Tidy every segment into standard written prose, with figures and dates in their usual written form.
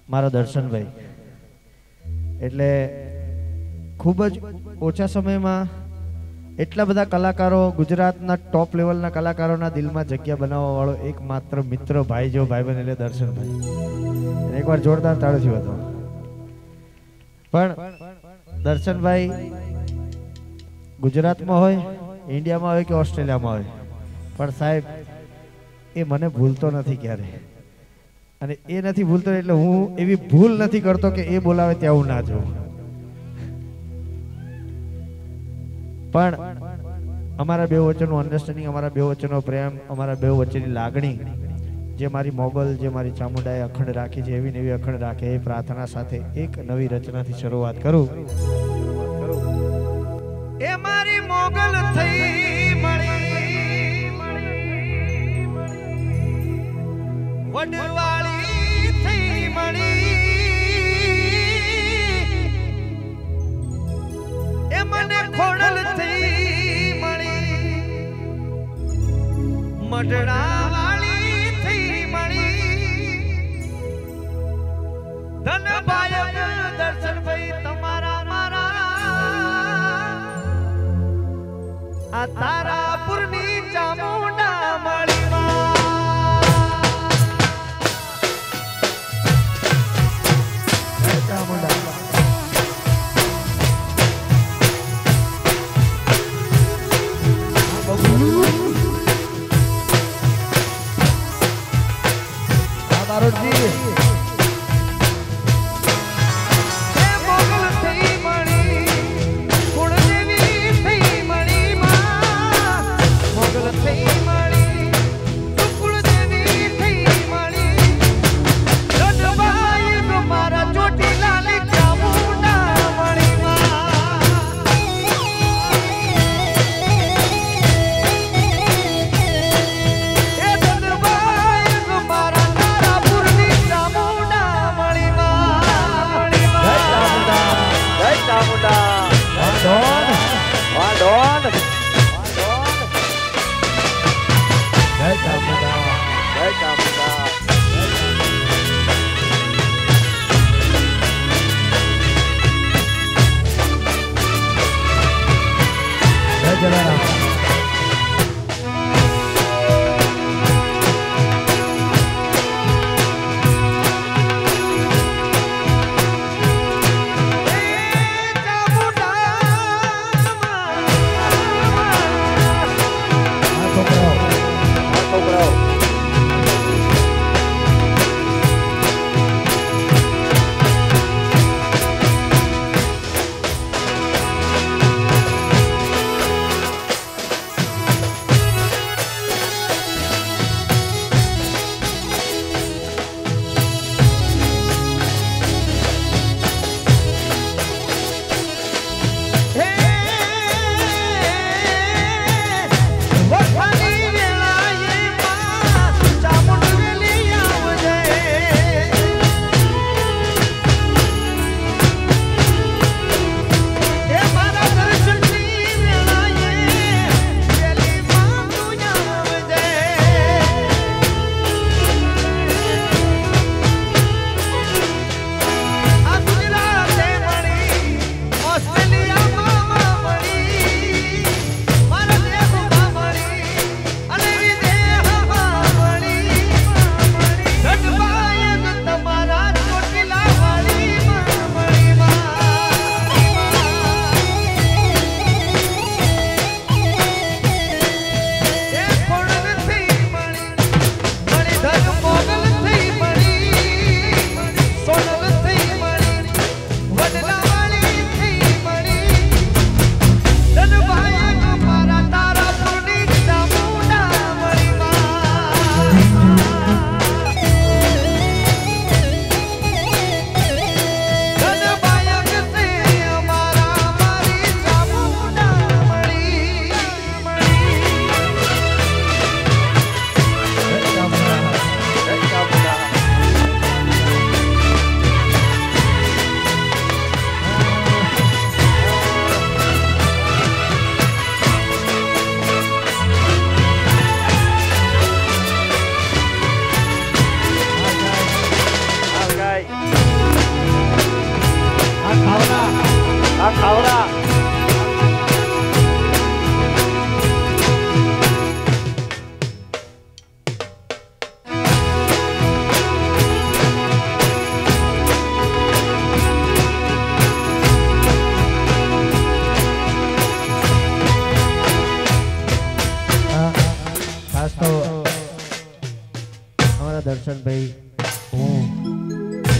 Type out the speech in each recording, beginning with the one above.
મારા દર્શનભાઈ એટલે ખૂબ જ ઓછા સમયમાં એટલા બધા કલાકારો ગુજરાતના ટોપ લેવલના કલાકારોના દિલમાં જગ્યા બનાવવા વાળો એકમાત્ર મિત્ર ભાઈ જો ભાઈબંધ એટલે દર્શનભાઈ એકવાર જોરદાર તાળીથી બતાવો પણ દર્શનભાઈ ગુજરાતમાં હોય ઇન્ડિયામાં હોય કે ઓસ્ટ્રેલિયામાં હોય પણ સાહેબ એ મને ભૂલતો નથી ક્યારે અને એ નથી ભૂલતો એટલે હું એવી ભૂલ નથી કરતો કે એ બોલાવે ત્યાં હું ના જાઉં પણ અમારા બે વચ્ચેનું અન્ડરસ્ટેન્ડિંગ અમારા બે વચ્ચેનો પ્રેમ અમારા બે વચ્ચેની લાગણી જે મારી મોગલ જે મારી ચામુંડાએ અખંડ રાખી છે એવી નવી અખંડ રાખે એ પ્રાર્થના સાથે એક નવી રચનાથી શરૂઆત કરું એ મારી મોગલ થઈ મળી વડવાળી થઈ મળી એ મને ખોડલ થઈ મળી મઢડાવાળી થઈ મળી ધનબાયક દર્શનભાઈ તમારા મારા આ તારાપુરની ચામુંડા મળી થઈ મળી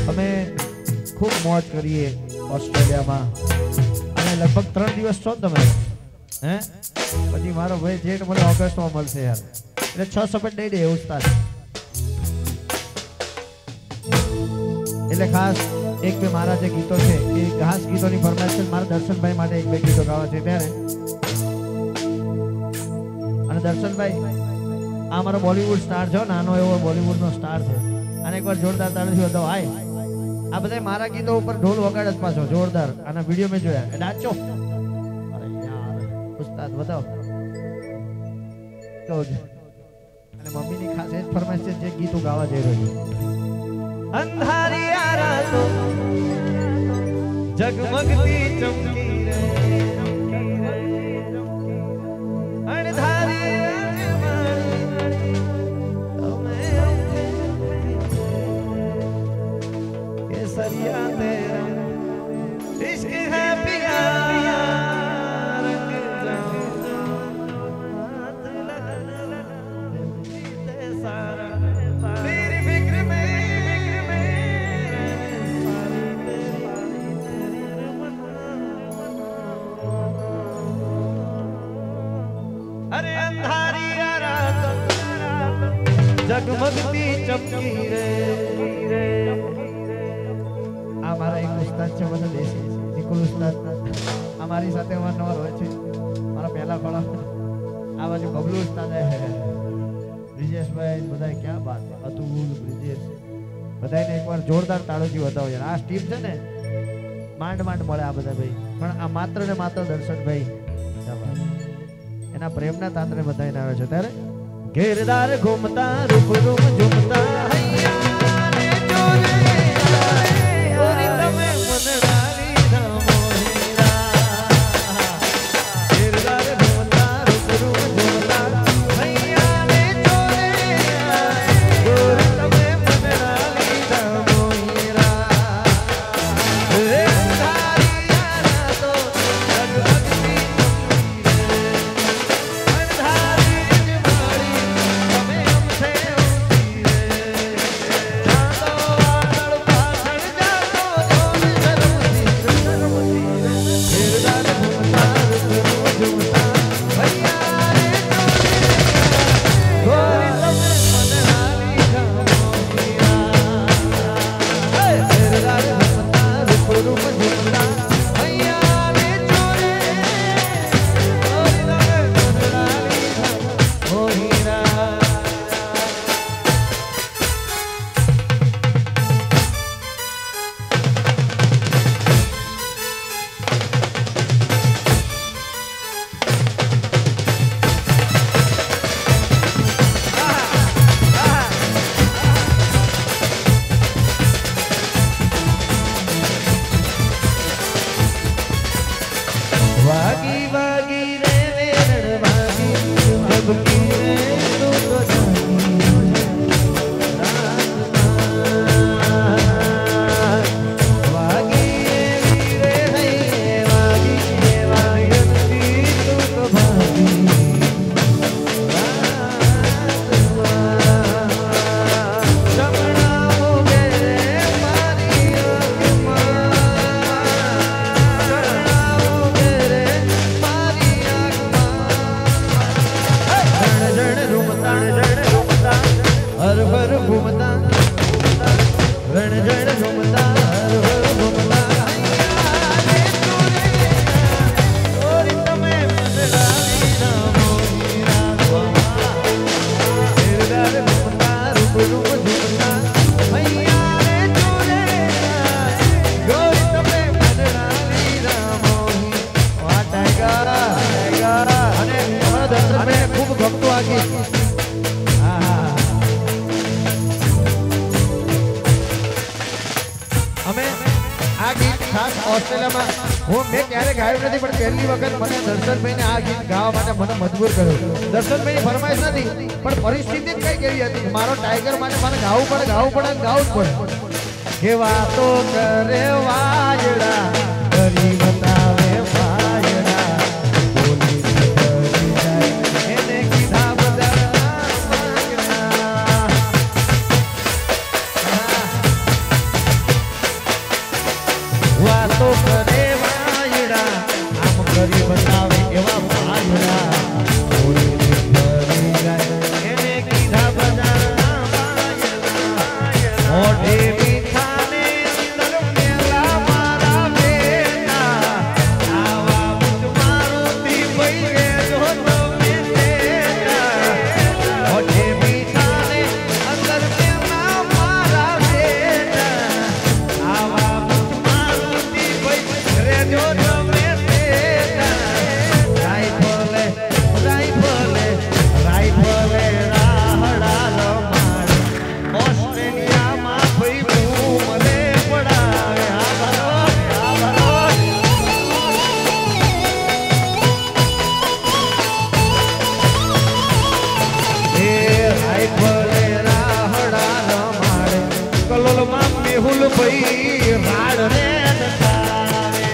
અમે ખૂબ મોજ કરીએ ઓસ્ટ્રેલિયામાં અને લગભગ 3 દિવસ છો તમે હે પછી મારો ભાઈ જેઠ મને ઓગસ્ટમાં મળશે યાર એટલે 6 સપેટ દઈ દે એવું તાર એટલે ખાસ એક બે મારા જે ગીતો છે એ ખાસ ગીતોની ફરમાઈશ મારા દર્શનભાઈ માટે એક બે ગીતો ગાવા છે ત્યારે અને દર્શનભાઈ આ મારો બોલિવૂડ સ્ટાર છે નાનો એવો બોલિવૂડનો સ્ટાર છે અને એકવાર જોરદાર તાળીથી બતાવો હાય આ બધા મારા ગીતો ઉપર ઢોલ વગાડે જ પાછો જોરદાર આના વિડીયો મેં જોયા એ નાચો અરે યાર ઉસ્તાદ બતાવો તો અને મમ્મીની ખાસ એ જ ફરમાઈશ છે જે ગીતો ગાવા જઈ રહ્યું અંધારિયા રાતો જગમગતી ચમકી રે केसरिया तेरा इश्क है पिया रंग सारा मेरी फिक्र में अरे अंधारिया रात जगमगती चमकी रे हमारा एक उस्ताद છે બધા દેશી નિકુલ ઉસ્તાદ हमारी સાથે અવારનવાર હોય છે મારા પહેલા ખોળા આ બાજુ બબલુ ઉસ્તાદ હે બ્રિજેશભાઈ બધા क्या बात है અતુલ બ્રિજેશ બધાને એકવાર જોરદાર તાળીથી બતાવો યાર આ ટીમ છે ને માંડ માંડ મળે આ બધા ભાઈ પણ આ માત્ર ને માત્ર દર્શનભાઈ એના પ્રેમના તાંત્રે બધાઈને આવે છે ત્યારે ઘેરદાર ઘૂમતા રૂપ રૂપ ઝૂમતા હૈયા ને જોને ઓસ્ટ્રેલિયામાં હું મેં ક્યારે ગાયું નથી પણ પહેલી વખત મને દર્શનભાઈને આ ગીત ગાવા માટે મને મજબૂર કર્યો દર્શનભાઈની ફરમાઈશ નથી પણ પરિસ્થિતિ જ કઈ કેવી હતી મારો ટાઈગર માટે મને ગાવું પડે કે વાતો કરે વાજડા કરી બતાવે વાજડા બોલી કરી જાય એને કીધા બધા કરે વાયડા આમ કરી બતાવે એવા ભાયડા ઓળીને ફરી જાય એને કીધા બજારના વાયડા મોઢે મીઠાને અંદર મેલા મારા બેટા આવા બુટ મારુતિ પૈગે જો તમે બેટા મોઢે મીઠાને અંદર મેલા મારા બેટા આવા બુટ મારુતિ પૈગે જો તમે બેટા રાઈફલે રાહડા રમાડે ઓસ્ટ્રેલિયામાં ભઈ ભૂમરે પડાવે આ ભરો એ રાઈફલે રાહડા રમાડે કલોલમાં મેહુલ ભઈ રાડ રે નચાવે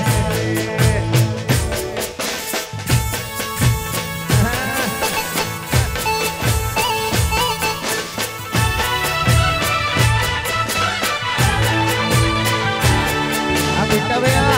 આ બેટા ભૈયા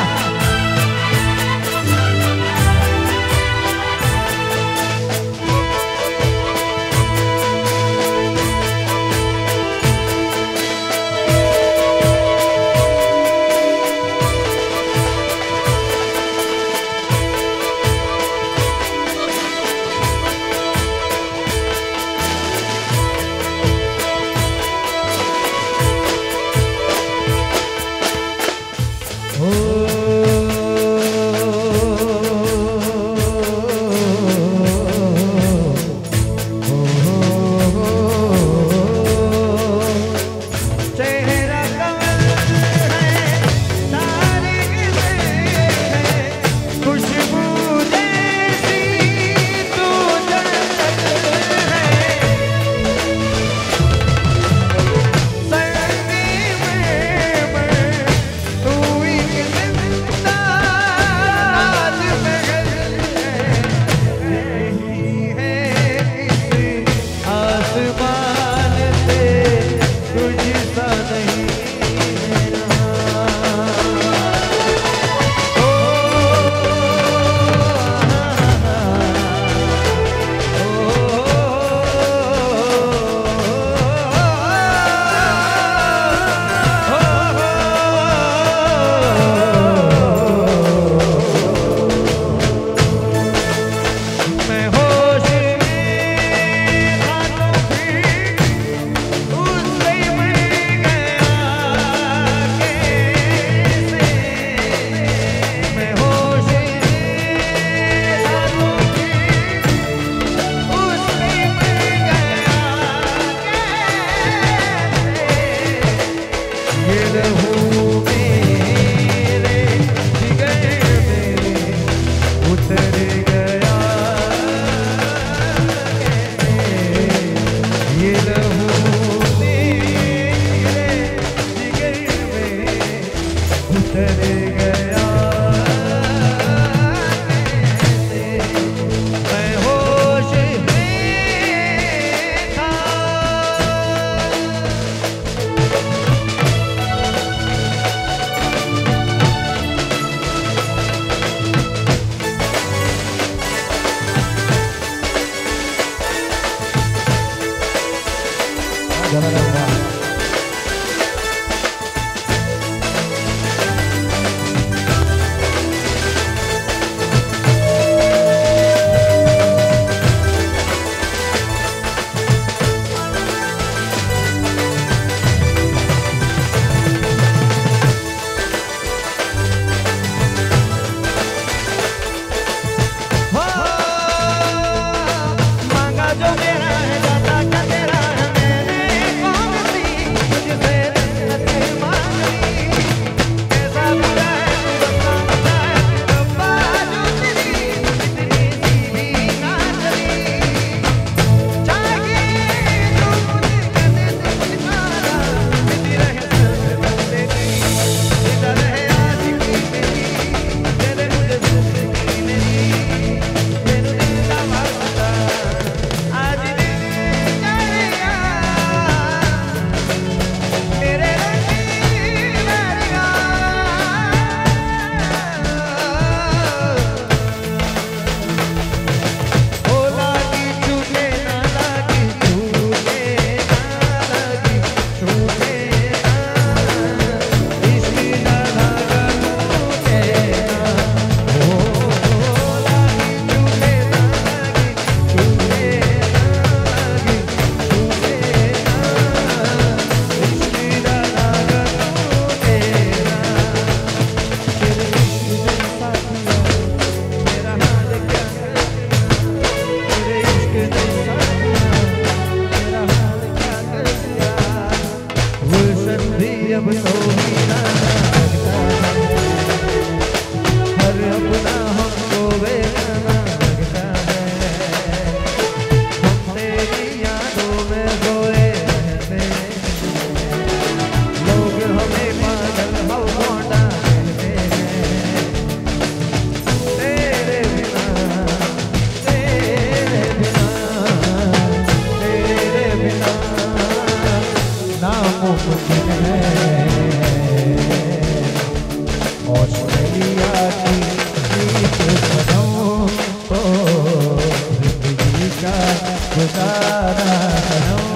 अब तो हीरा लगता है, हर अपना हमको बेगाना लगता है। हम तेरी यादों में सोए रहते हैं, लोग हमें पागल भगवाना कहते हैं। तेरे बिना नामुमकिन है। ऑस्ट्रेलिया की जीत बनाऊं तो जिंदगी का गुजारा बनाऊं।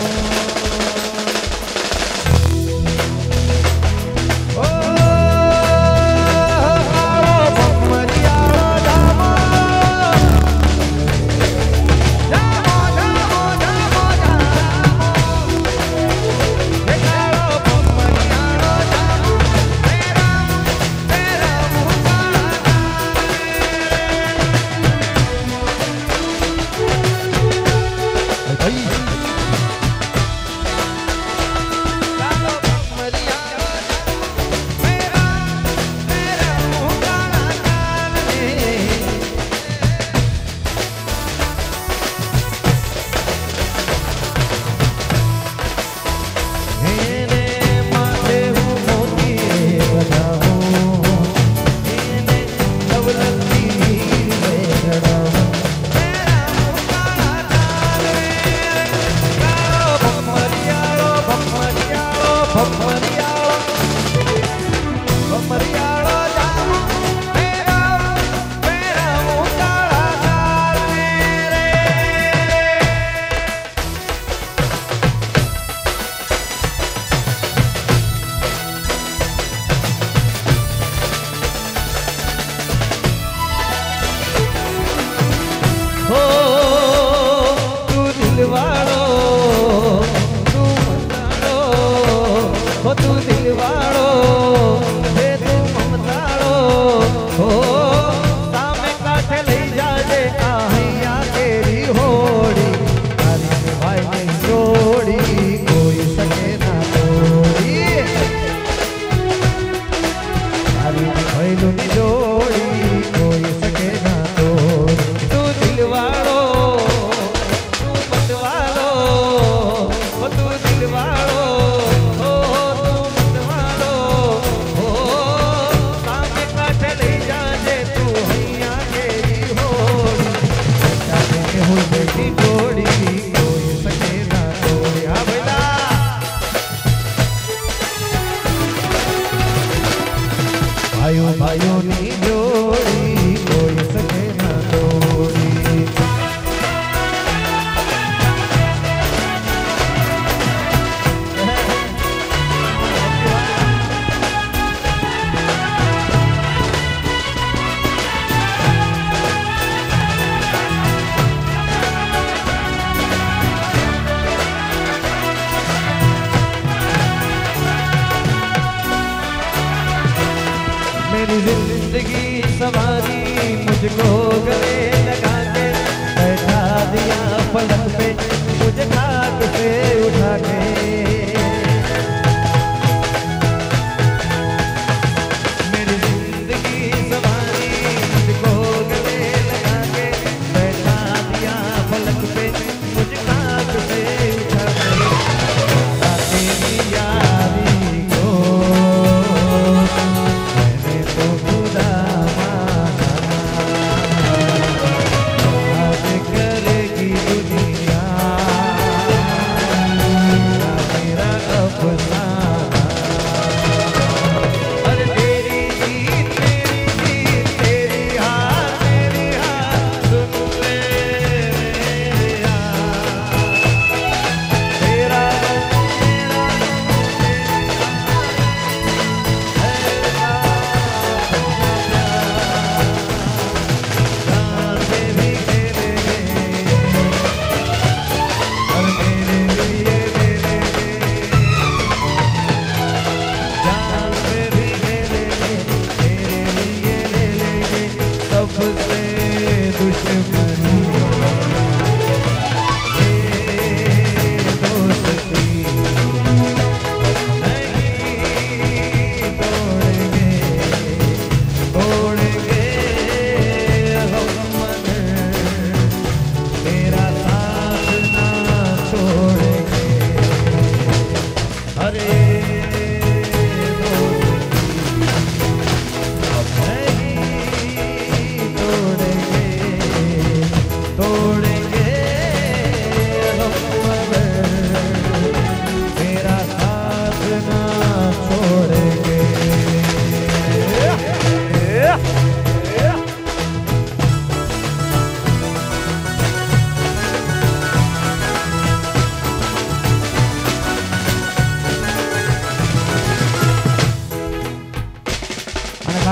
भाइयों की जोड़ी कोई सके ना तोड़ी। मेरी जिंदगी सवारी मुझको गले लगा के बैठा दिया पलक पे, मुझे खाक से उठा के। मेरी जिंदगी सवारी मुझको गले लगा के बैठा दिया पलक पे, मुझे खाक से उठा के। तेरी यारी को खुदा माना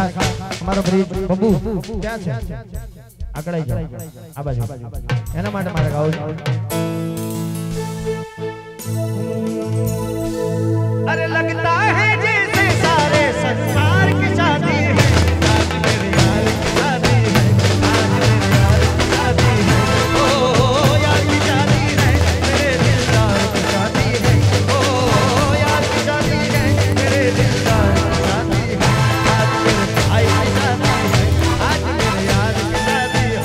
खास हमारो ब्रिज बबू क्या છે આગળ આવી જાઓ આ બાજુ એના માટે મારે ગાવું अरे लगता है जैसे सारे संसार की शादी है आज मेरे यार की शादी है आज मेरे यार की शादी है ओ यार की शादी है मेरे दिलदार की शादी है ओ यार की शादी है मेरे दिलदार की शादी है आज मेरे भाई की शादी है आज मेरे यार की शादी है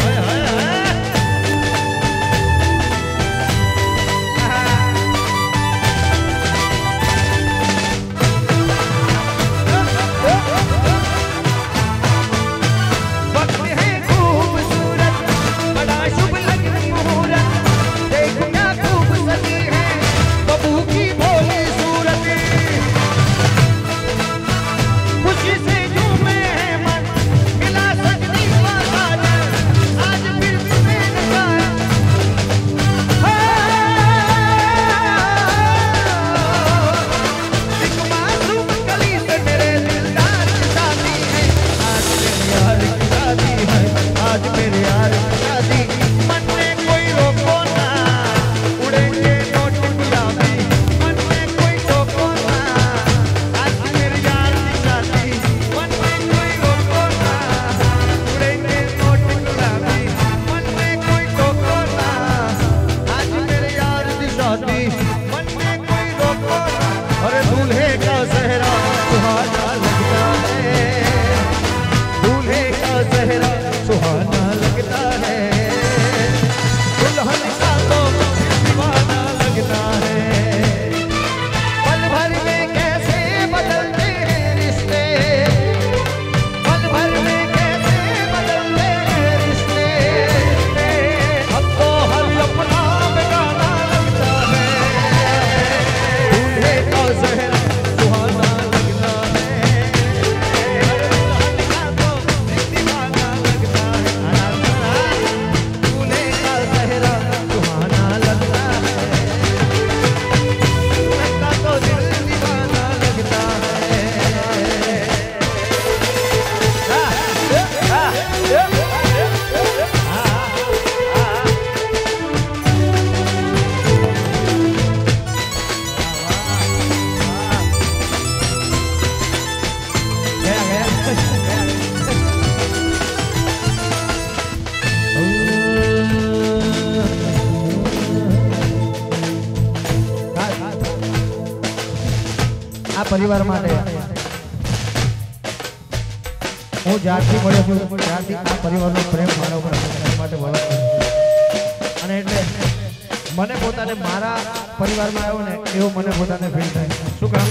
परिवार माटे હું જ્યારથી મળ્યો છું ત્યારથી આ પરિવારનો પ્રેમ મારા ઉપર માટે વળતો અને એટલે મને પોતાને મારા પરિવારમાં આવ્યો ને એવો મને પોતાને ફીલ થાય શું કામ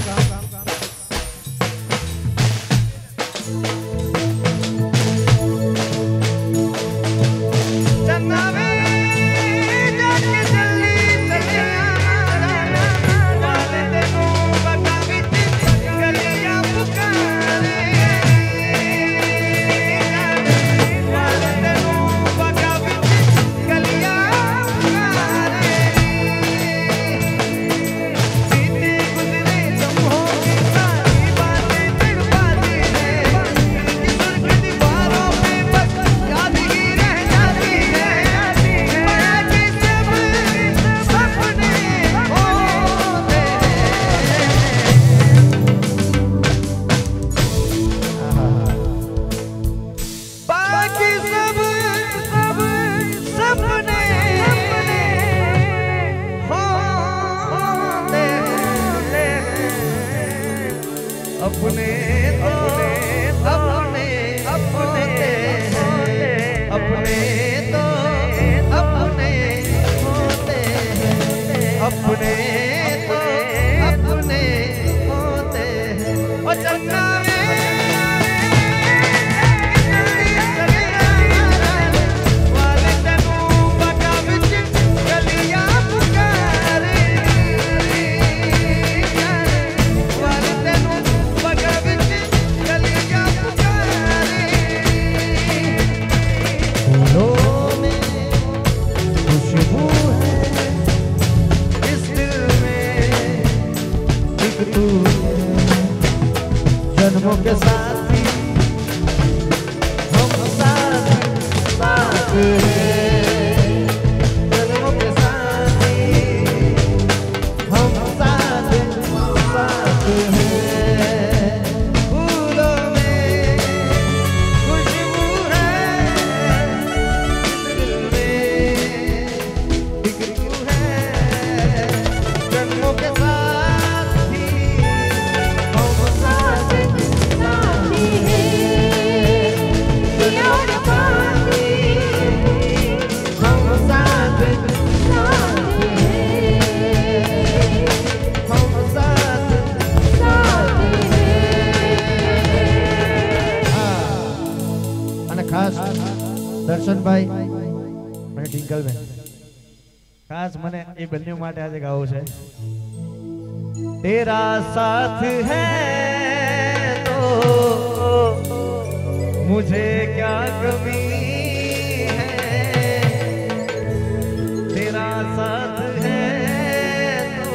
साथ है जन्मों के साथी हम साथ साथ हैं फूलों में खुशबू है दिल में फिक्र है जन्मों के साथी हम साथ साथी हैं दुनिया के साथी हम साथ साथ हैं हम साथ साथ हैं અને ખાસ દર્શનભાઈ અને ટિંકલબેન ખાસ મને એ બંને માટે આજે ગાવું છે तेरा साथ है तो मुझे क्या कमी है तेरा साथ है तो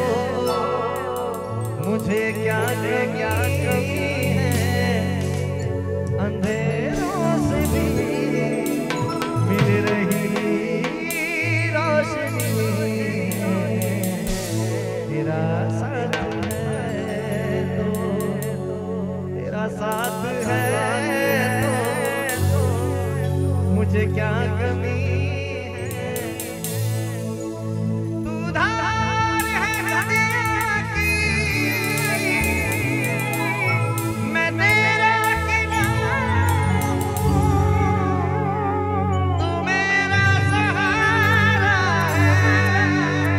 मुझे क्या कमी है अंधेरों से भी मिल रही रोशनी तेरा साथ साथ है तो मुझे क्या कमी है तू धार है नदिया की मैं तेरा किनारा तू मेरा सहारा है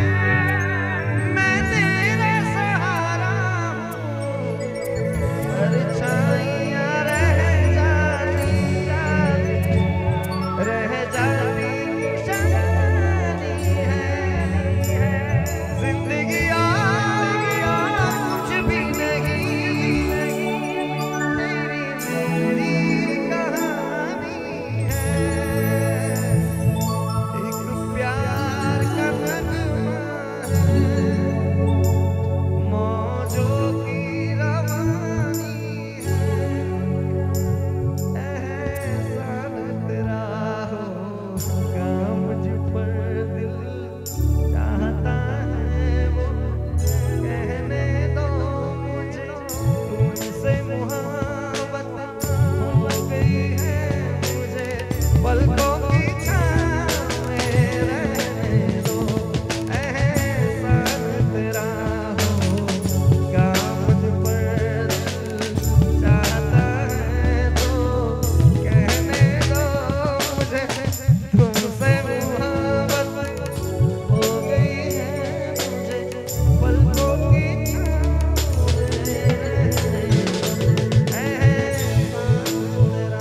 मैं तेरा सहारा परछाइयाँ रह जाती निशानी है जिंदगी कुछ भी नहीं तेरी कहानी है एक प्यार का नगमा है मौजों की रवानी एहसान तेरा होगा मुझ पर दिल चाहता है वो कहने दो मुझे तुमसे मोहब्बत हो गई है मुझे पलकों की छाँव में रहने दो एहसान तेरा होगा मुझ पर दिल चाहता है तो कहने दो मुझे तुमसे मोहब्बत हो गई है मुझे पलकों की छाँव में रहने दो एहसान तेरा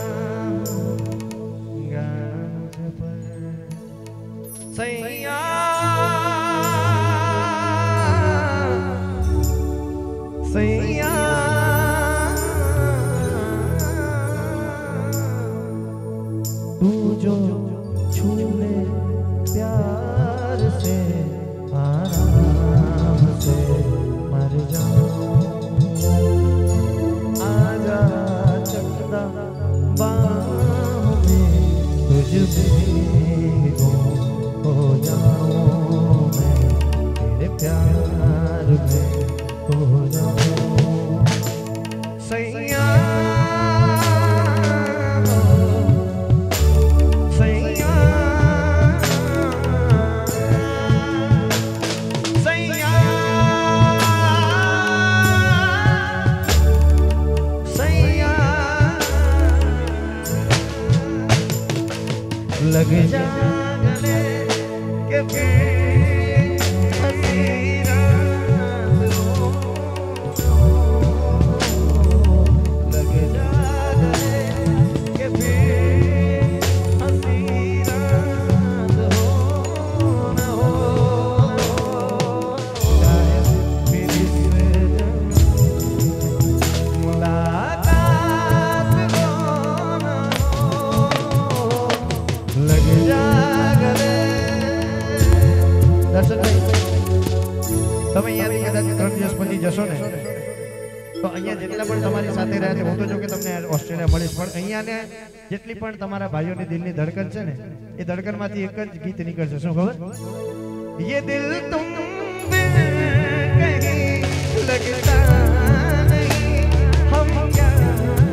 होगा मुझ पर सैया सैया तू जो छू ले प्यार से आराम से मर जाऊं आजा चकदा बाहों में तुझ भीगो हो जाऊं मैं तेरे प्यार में हो जाऊं सैया सैया सैया सैया लग जा गले के फिर हंसी रात हो लग जा गले के फिर हंसी रात हो न हो शायद फिर इस मुलाकात हो न हो लग जा गले દર્શનભાઈ તમે અહીંયાથી કદાચ 3 દિવસ પછી જશો ને તો અહીંયા જેટલા પણ તમારી સાથે રહ્યા છે, હું તો જો કે તમને ઓસ્ટ્રેલિયા મળીશ, પણ અહીંયાને જેટલી પણ તમારા ભાઈઓની દિલની ધડકન છે ને, એ ધડકનમાંથી એક જ ગીત નીકળશે. શું ખબર? ये दिल तुम बिन कहीं लगता नहीं, हम क्या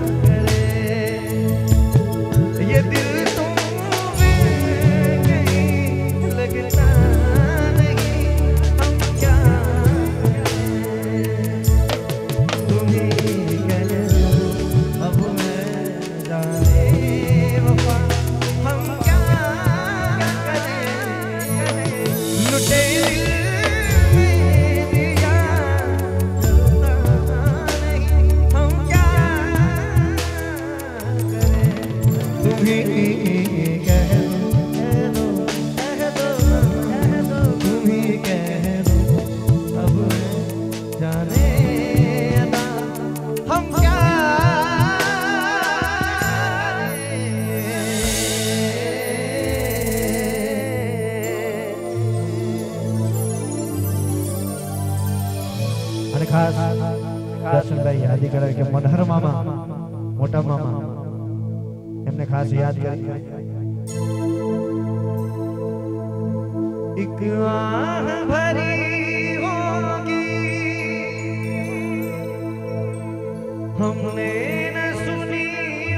करें. ये दिल तुम बिन कहीं लगता नहीं, हम क्या करें. तुम ही कह दो अब मैं जाने वफा, हम क्या करें. लुटे दिल में दिया जलता नहीं, हम क्या करें. तुम ही कह दो, तुम ही कह दो अब जाने ना, हम क्या અને ખાસ દર્શનભાઈ યાદ કરે કે મનહર મામા, મોટા મામા, એમને ખાસ યાદ કરી. એક આહ ભરી હોગી हमने न सुनी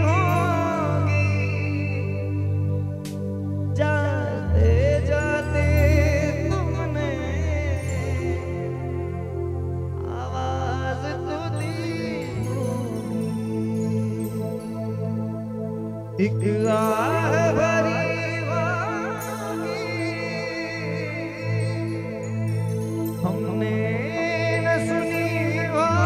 होगी, जाते जाते तुमने आवाज तो दी होगी. एक आह भरी होगी हमने न सुनी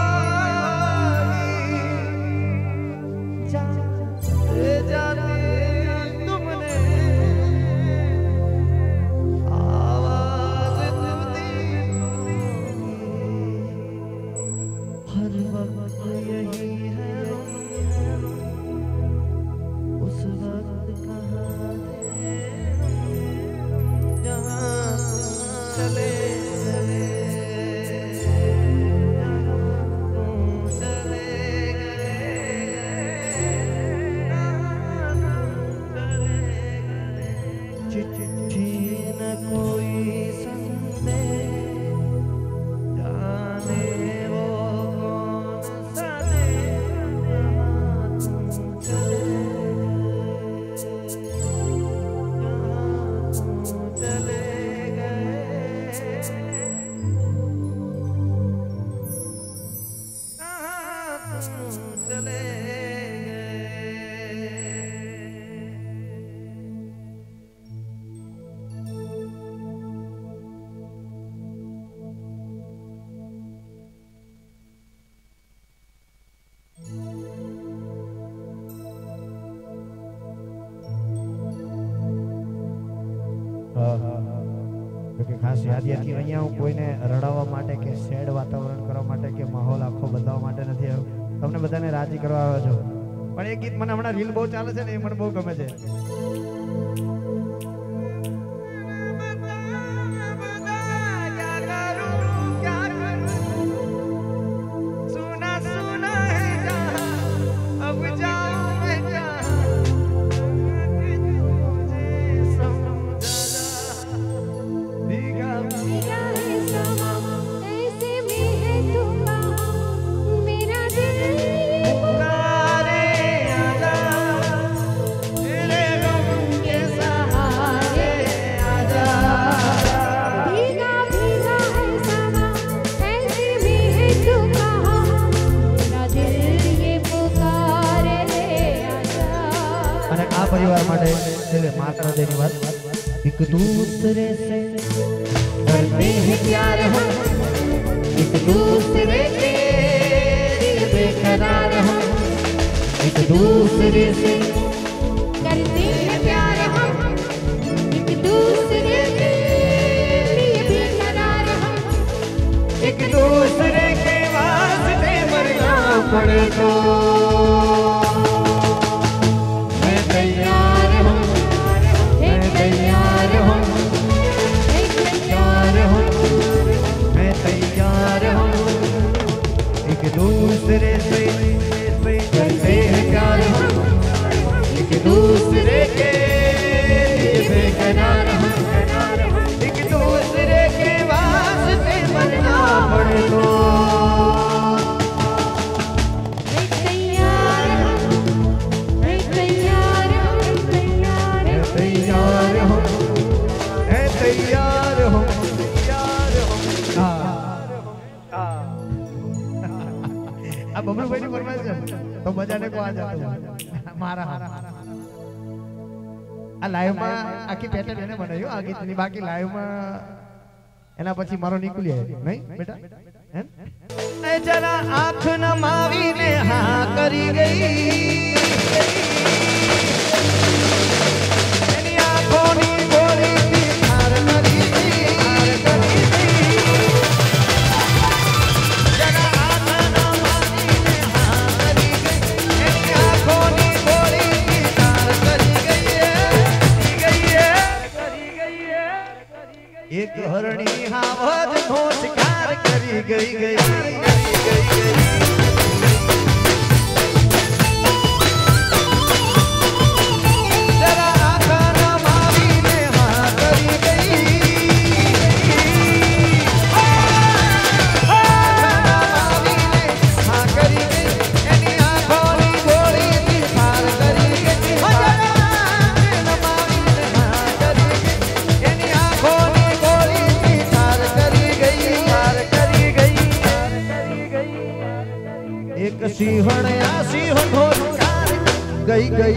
होगी, जाते जाते तुमने आवाज तो दी होगी. हर वक्त यही है उस वक्त कहाँ थे जहाँ चले गए, चले गए. चिट्ठी न कोई संदेश, जाने वो कौन सा देश, जहाँ तुम चले गए, जहाँ तुम चले गए, जहाँ तुम चले गए. જોકે ખાસ યાદ રાખી, અહીંયા હું કોઈને રડાવવા માટે કે સેડ વાતાવરણ કરવા માટે કે માહોલ આખો બદલાવવા માટે નથી આવ્યો. તમને બધાને રાજી કરવા આવ્યો છો. પણ એ ગીત મને હમણાં રીલ બહુ ચાલે છે ને, એ મને બહુ ગમે છે. सुना सुना है जहाँ अब जाऊं मैं जहाँ कि तुझे समझा भीगा मेरा है समा ऐसे में है तू कहाँ, मेरा दिल पुकारे आजा, तेरे गम के सहारे आजा. भीगा भीगा है समा ऐसे में है तू कहाँ, मेरा दिल ये पुकारे आजा. અને આ પરિવાર માટે છેલ્લે માત્ર હૃદયની વાત, એક दूसरे से करते हैं प्यार हम, एक दूसरे के लिए बेकरार हम, एक दूसरे से करते हैं प्यार हम, एक दूसरे के लिए बेकरार हम. एक दूसरे के वास्ते मरना पड़े तो मैं तैयार हूँ, मैं तैयार हूँ, तैयार हूँ, मैं तैयार हूँ. एक दूसरे કોઈની ફરમાઈશ છે તો બજાને કો આ જાતો મારા આ લાઈવ માં આખી પેટર્ન એને બનાવ્યો આ ગીતની બાકી લાઈવ માં એના પછી મારો નીકળી આવ્યો નહીં બેટા હે એ જરા આંખ નમાવીને હા કરી ગઈ એની આંખોની ગોળીથી હાર કરી ગઈ જરા આંખ નમાવીને હા કરી ગઈ એની આંખોની ગોળીથી હાર કરી ગઈ એક હરણી હાવજ નો શિકાર કરી ગઈ ગઈ જરા આંખ નમાવીને હા કરી ગઈ નમાવીને હા કરી ગઈ એની આંખોની ગોળીથી પાર કરી ગઈ જરા આંખ નમાવીને હા કરી ગઈ એની આંખોની ગોળીથી પાર કરી ગઈ એક સિંહણ આ સિંહ નો શિકાર ગઈ ગઈ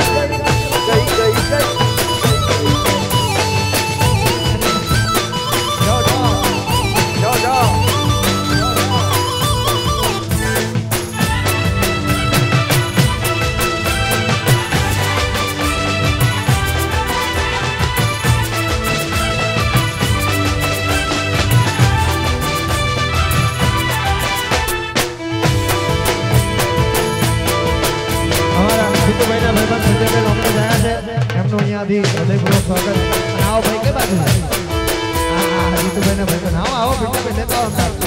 હૃદયપૂર્વક સ્વાગત અને આવો ભાઈ કઈ બાજુ જીતુભાઈ ને ભાઈ આવો આવો ભાઈ લેતા આવો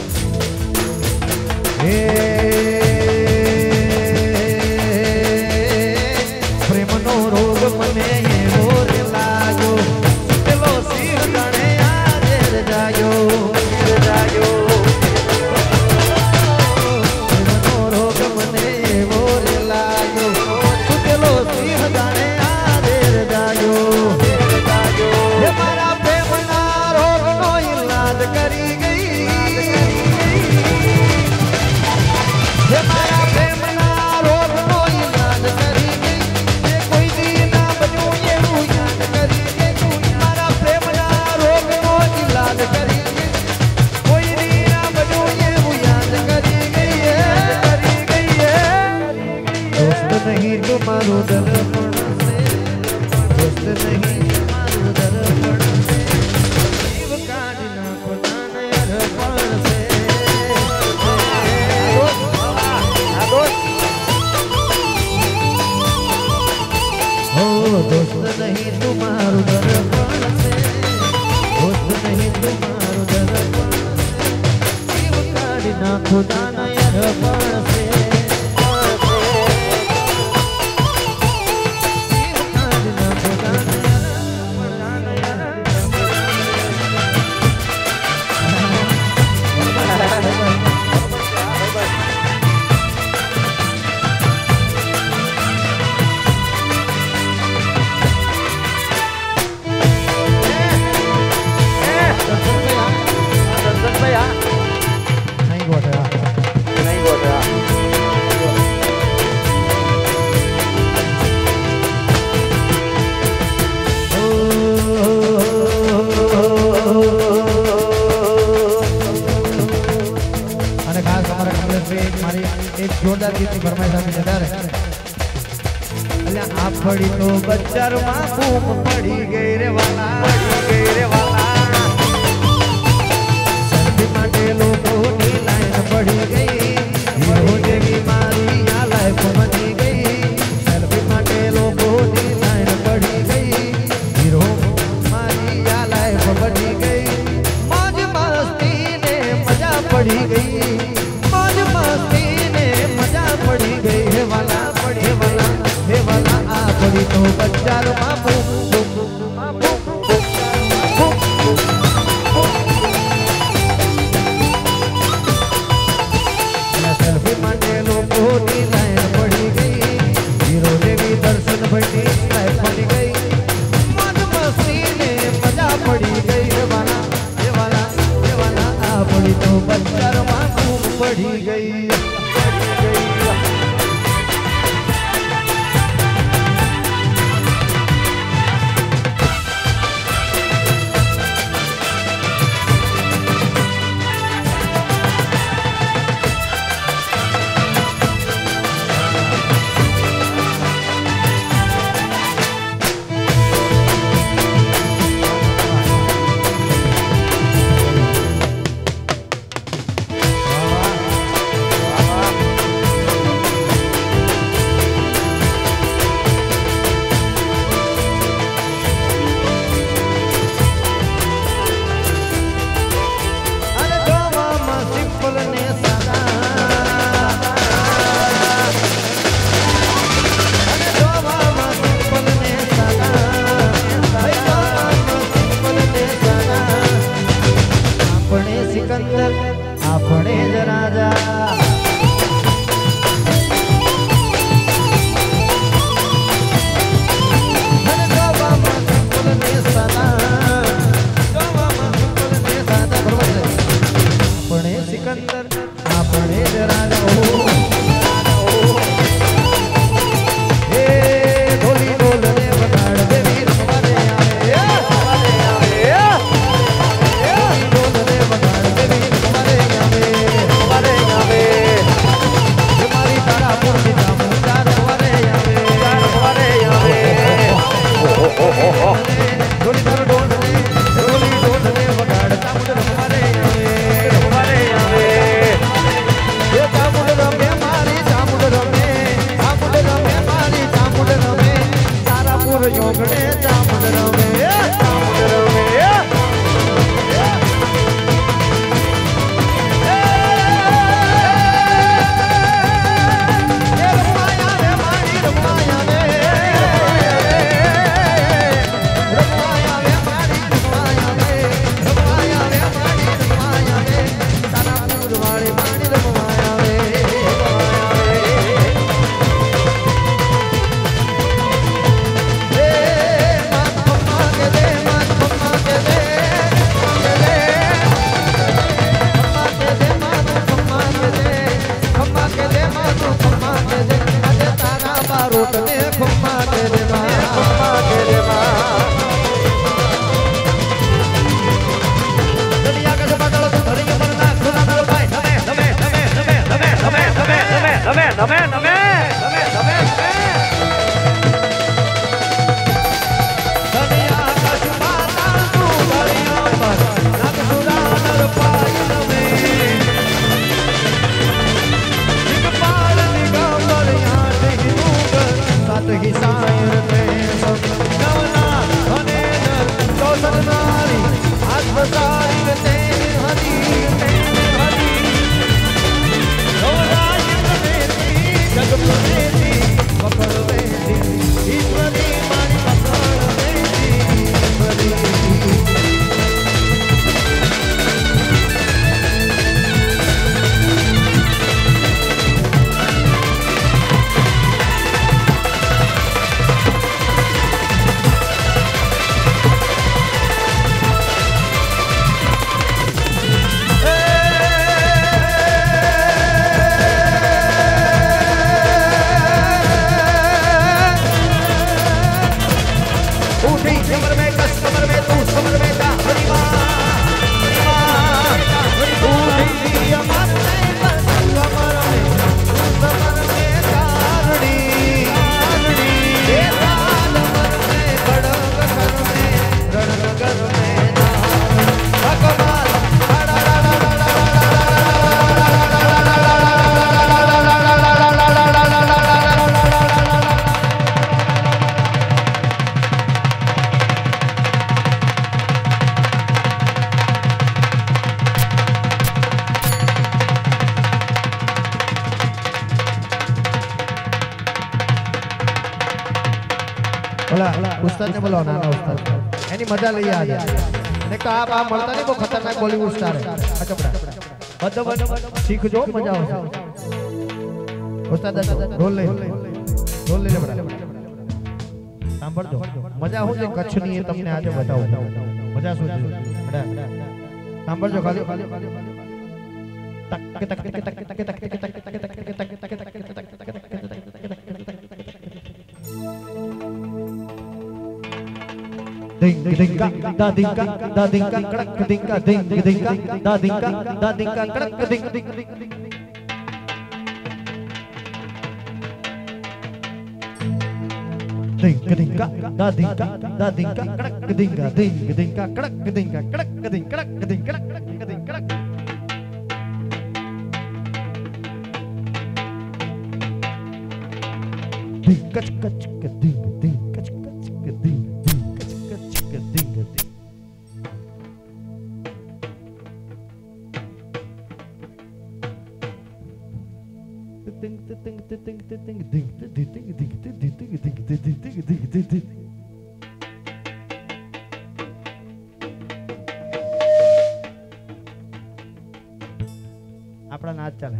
પ્રેમનો રોગ મને એવો રે લાગ્યો પેલો સિંહ તણે આજે જાયો પ્રેમનો રોગ મને એવો રે લાગ્યો પેલો સિંહ તણે મારા પ્રેમના રોગનો ઈલાજ કરી ગઈ મારા પ્રેમના રોગનો ઈલાજ કરી ગઈ જે કોઈ દી ના બન્યું એવું યાદ કરી ગઈ મારા પ્રેમના રોગનો ઈલાજ કરી ગઈ કોઈ દી ના બન્યું એવું યાદ કરી ગઈ દોસ્ત નહીં તમારું દર્પણ દોસ્ત નહીં તમારું દર્પણ જીવ કાઢી નાખો તાને અર્પણ હો દોસ્ત નહીં તમારું દર્પણ છે દોસ્ત નહીં તમારું દર્પણ જીવ કાઢી નાખો તાને અર્પણ છે જોરદાર ગીતની ફરમાઈશ આપી છે તારે એટલે આ પડી તો બજારમાં બૂમ પડી ગઈ રે વાલા શરદી માટે લોકોની લાઈન પડી ગઈ હીરો જેવી મારી આ લાઈફ બની ગઈ શરદી માટે લોકોની લાઈન પડી ગઈ હીરો મારી આ લાઈફ બની ગઈ મોજ મસ્તી ને મજા પડી ગઈ મોજ મસ્તી પડી ગઈ હે વાલા આ પડી તો બજારમાં બૂમ સેલ્ફી માટે લોકોની લાઈન પડી ગઈ હીરો જેવી દર્શન ભાઈની લાઈફ પડી ગઈ મોજ મસ્તી ને મજા પડી ગઈ હે વાલા આ પડી તો બજારમાં બૂમ પડી ગઈ नमे नमे नमे नमे दुनिया का शुभाता तू दरिया पर नगसुरा नर पायल में एक पाल निगाह पर याद ही नूगर साथ ही सायर में सब नवना बने नर कौशल नारी आत्मसारी तेरे हरी जग प्रेमी पकड़ बेटी ईश्वरी मारी पकड़ बेटी ईश्वरी कमर में कस कमर में तू कमर में जा हरी माँ उस्ताद ने बोला नाना उस्ताद एनी मजा लई आ गया ने कहा आप મળતા नहीं वो खतरनाक बॉलीवुड स्टार है अच्छा बड़ा सीख जो मजा हो उस्ताद रोल ले बड़ा सांभळ जो मजा हो जे कच्छ ની એ તમને આજે બતાવું મજા શું છે બડા सांभळ जो खाली तक तक तक तक तक तक तक ding ding da ding da ding krak ding ding ding da ding krak ding ding ding ding da ding krak ding ding krak ding krak ding kach kach ding ding kach kach ding આપણા નાચ ચાલે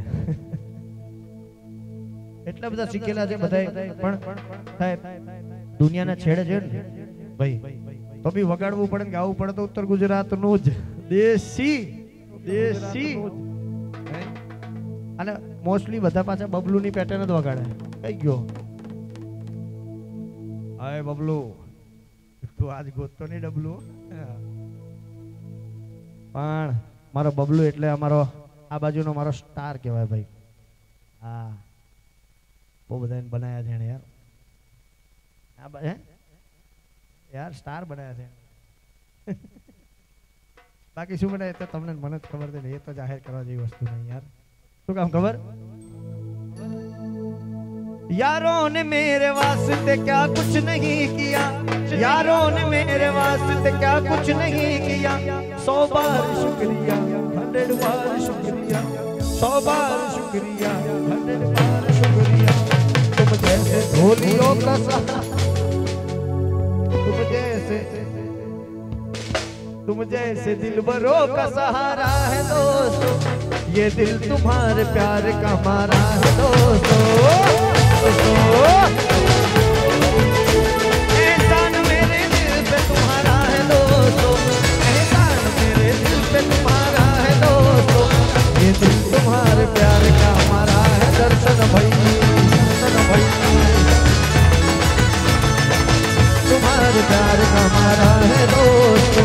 એટલા બધા શીખેલા છે બધાય પણ સાહેબ દુનિયાના છેડે છે ને ભાઈ તો બી વગાડવું પડે ને ગાવું પડે તો ઉત્તર ગુજરાતનું જ દેશી દેશી અને મોસ્ટલી બધા પાછા બબલુની પેટર્ન જ વગાડે કઈ ગયો હાય બબલુ તું આજ ગોતતો નહીં ડબલું પણ મારો બબલુ એટલે અમારો આ બાજુનો મારો સ્ટાર કહેવાય ભાઈ હા બહુ બધાને બનાયા છે એને યાર આ यार स्टार बनाया थे बाकी शू बनाया तो तमने मन खबर दे ये तो जाहिर करवा जेवी वस्तु नहीं यार शू काम खबर यारों ने मेरे वास्ते क्या कुछ नहीं किया यारों ने मेरे वास्ते क्या कुछ नहीं किया 100 बार शुक्रिया 100 बार शुक्रिया 100 बार शुक्रिया 100 बार शुक्रिया तुम जैसे ढोलियों का तुम जैसे दिलबरों का सहारा है दोस्तों ये दिल तुम्हारे प्यार का मारा है दोस्तों एहसान मेरे दिल पे तुम्हारा है दोस्तों एहसान मेरे दिल पे तुम्हारा है दोस्तों ये दिल तुम्हारे प्यार का मारा है दर्शन भाई तुम्हारे प्यार का मारा है दोस्तों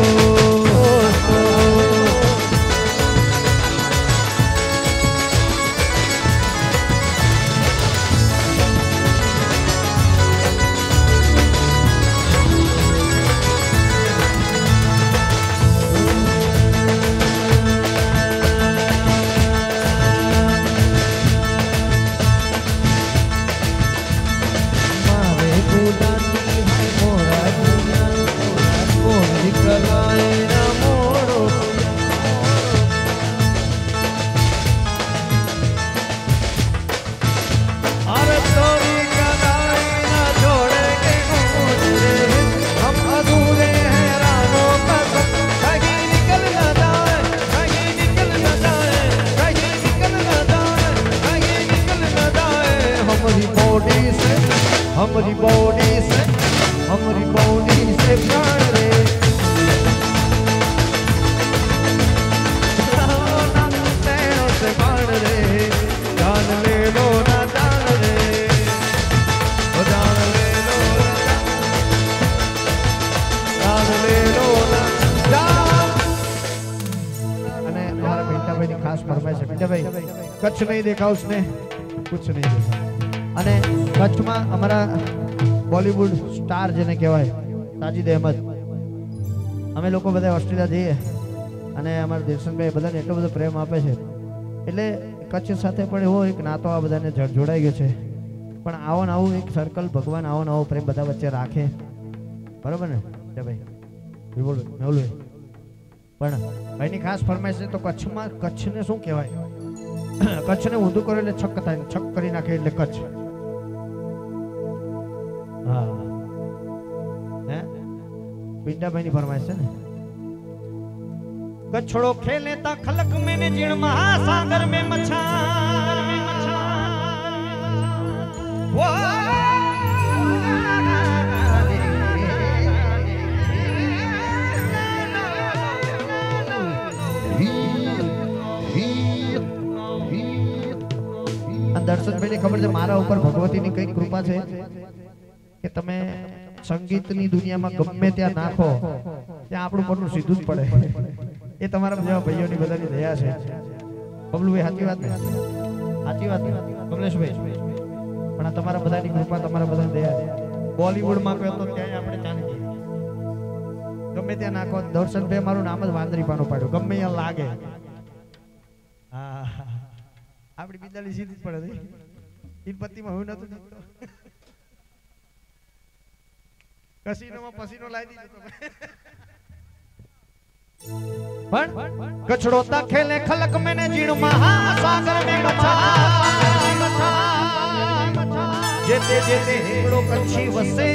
हमारी बॉडी से प्राण रे नैनों से बाण रे जान ले लो ना जान रे ओ जान ले लो जान ले लो ना जान અને અમારા પિંટાભાઈની ખાસ ફરમાઈશ છે પિંટાભાઈ કચ્છ નહીં દેખા उसने कुछ नहीं देखा અને કચ્છમાં અમારા બોલિવૂડ સ્ટાર જેને કહેવાય સાજીદ અહેમદ અમે લોકો બધા ઓસ્ટ્રેલિયા જઈએ અને અમારા દર્શનભાઈ બધાને એટલો બધો પ્રેમ આપે છે એટલે કચ્છ સાથે પણ એવો એક નાતો આ બધાને જોડાઈ ગયો છે પણ આવો ને આવું એક સર્કલ ભગવાન આવો ને આવો પ્રેમ બધા વચ્ચે રાખે બરાબર ને ભાઈ બોલો નવલું પણ ભાઈની ખાસ ફરમાઈશ છે તો કચ્છમાં કચ્છને શું કહેવાય કચ્છને ઊંધું કરે એટલે છક થાય છક કરી નાખે એટલે કચ્છ हाँ हैं पिंडाभाई फरमाइश है ने कछड़ो खेले ता खलक में ने जीण महासागर में मछा वो दर्शन भाई ने खबर है मारा ऊपर भगवती ની કઈ કૃપા છે કે તમે સંગીતની દુનિયામાં ગમે ત્યાં નાખો ત્યાં આપણું પરનું સીધું જ પડે એ તમારા જેવા ભાઈઓની બધાની દયા છે બબલુભાઈ સાચી વાત ને સાચી વાત કમલેશભાઈ પણ આ તમારા બધાની કૃપા તમારા બધાની દયા છે બોલિવૂડમાં કહો તો ત્યાં આપણે ચાલી જઈએ ગમે ત્યાં નાખો દર્શનભાઈ મારું નામ જ વાંદરીપાનું પાડ્યું ગમે ત્યાં લાગે હા આપણી બિદાલી સીધી જ પડે ઈનપતિમાં હું નતું જીતતો કસીનોમાં પસીનો લાવી દીધો પણ કછડો તા ખેલે ખલક મેને જીણ મહાસાગર મે મછા જેતે જેતે હિંગડો કચ્છી વસે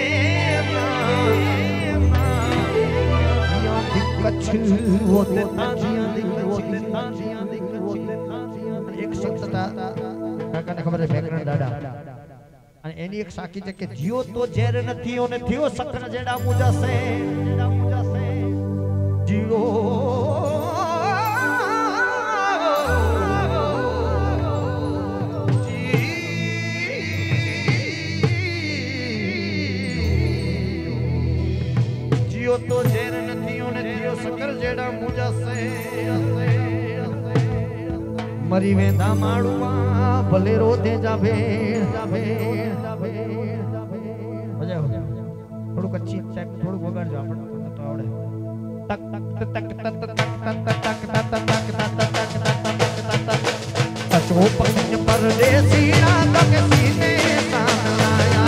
કચ્છ હોતે તાજિયા દિલ હોતે તાજિયા દિલ હોતે તાજિયા એક સંતતા કાકાને ખબર છે બેકગ્રાઉન્ડ દાડા અને એની એક સાકી છે કે જીઓ તો ઝેર નથી ઓને થયો સખન જેડા મુજાસે જીઓ જીઓ તો ઝેર નથી ઓને થયો સખન જેડા મુજાસે મરી વેંધા માળુઆ ભલે રોધે જાવે જાવે થોડું કચ્છી ટાઈપ થોડું વગાડજો આપણને તો આવડે તક તક તક તક તક તક પકડ પરદેસી ના તક સીને સામલાયા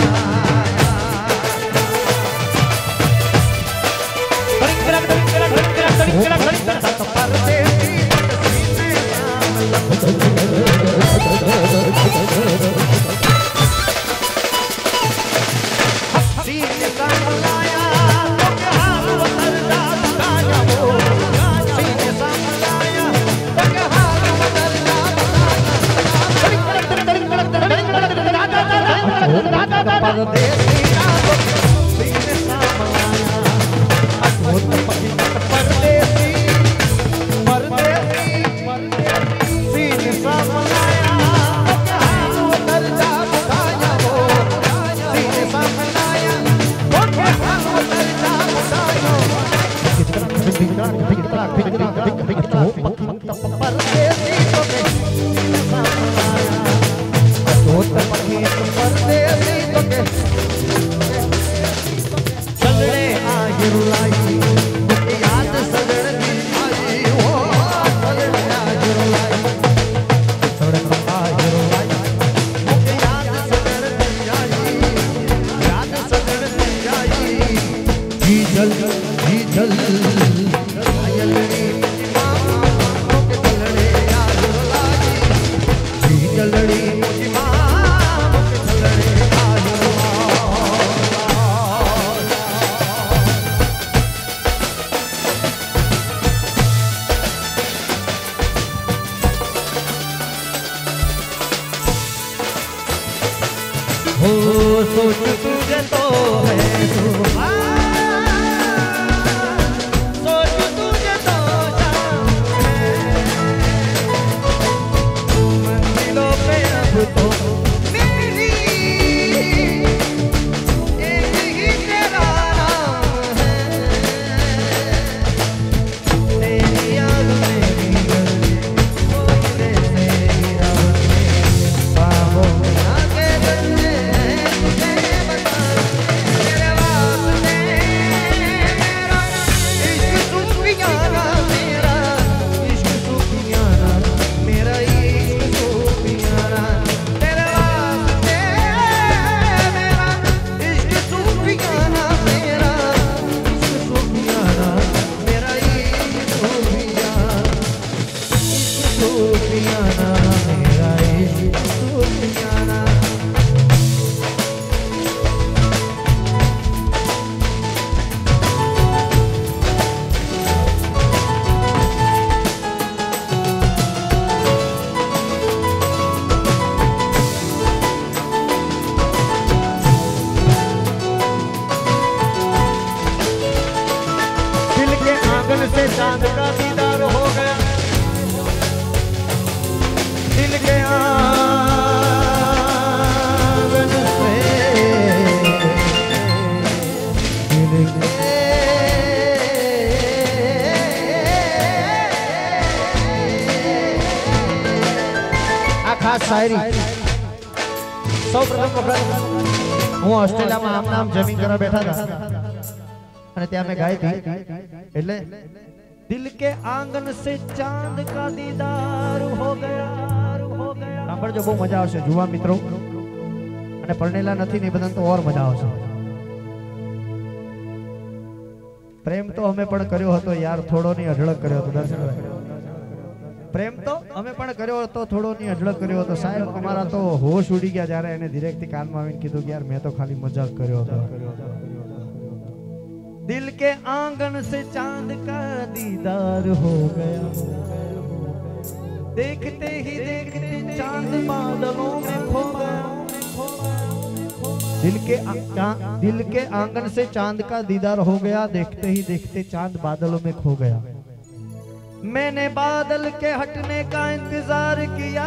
પરદેસી सोच तुझे तो है सोच तुझे तो जाम है मंजिलों पे अब तो मेरी एक ही तेरा नाम है तेरी याद मेरी गली कोयले से गिरावट में बाहों में आके बंदे हैं तुझे बता तेरे वास्ते मेरा इश्क सूफियाना मेरा इश्क सूफियाना मेरा इश्क सूफियाना तेरे वास्ते मेरा इश्क सूफियाना मेरा इश्क सूफियाना मेरा इश्क सूफियाना मेरा इश्क सूफियाना दिल के आंगन से चांद का दीदार हो गया दिल के आंगन से दिल के આ ખાસ શાયરી સૌપ્રથમ વખત હું ઓસ્ટ્રેલિયામાં આમ નામ જમીન કરવા બેઠા હતા અને ત્યાં મેં ગાઈ હતી એટલે દિલ કે આંગન से चांद का दीदार हो गया સાંભળજો બહુ મજા આવશે જુવા મિત્રો અને પરણેલા નથી ને બધાને તો ઓર મજા આવશે પ્રેમ તો અમે પણ કર્યો હતો યાર થોડો ની અઢળક કર્યો હતો દર્શનભાઈ પ્રેમ તો અમે પણ કર્યો હતો થોડો ની અઢળક કર્યો હતો સાહેબ અમારા તો હોશ ઉડી ગયા જ્યારે એને ડિરેક્ટલી કાનમાં આવીને કીધું કે યાર મેં તો ખાલી મજાક કર્યો હતો दिल के आंगन से चांद का दीदार हो गया देखते ही देखते चांद बादलों में खो गया दिल के आंगन से चांद का दीदार हो गया देखते ही देखते चांद बादलों में खो गया मैंने बादल के हटने का इंतजार किया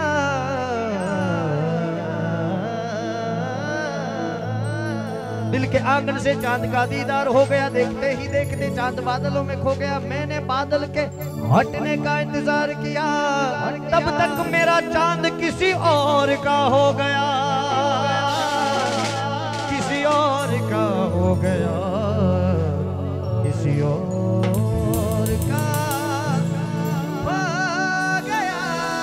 दिल के आंगन से चांद का दीदार हो गया देखते ही देखते चांद बादलों में खो गया मैंने बादल के हटने का इंतजार किया तब तक मेरा चांद किसी और का हो गया किसी और का हो गया किसी और का हो गया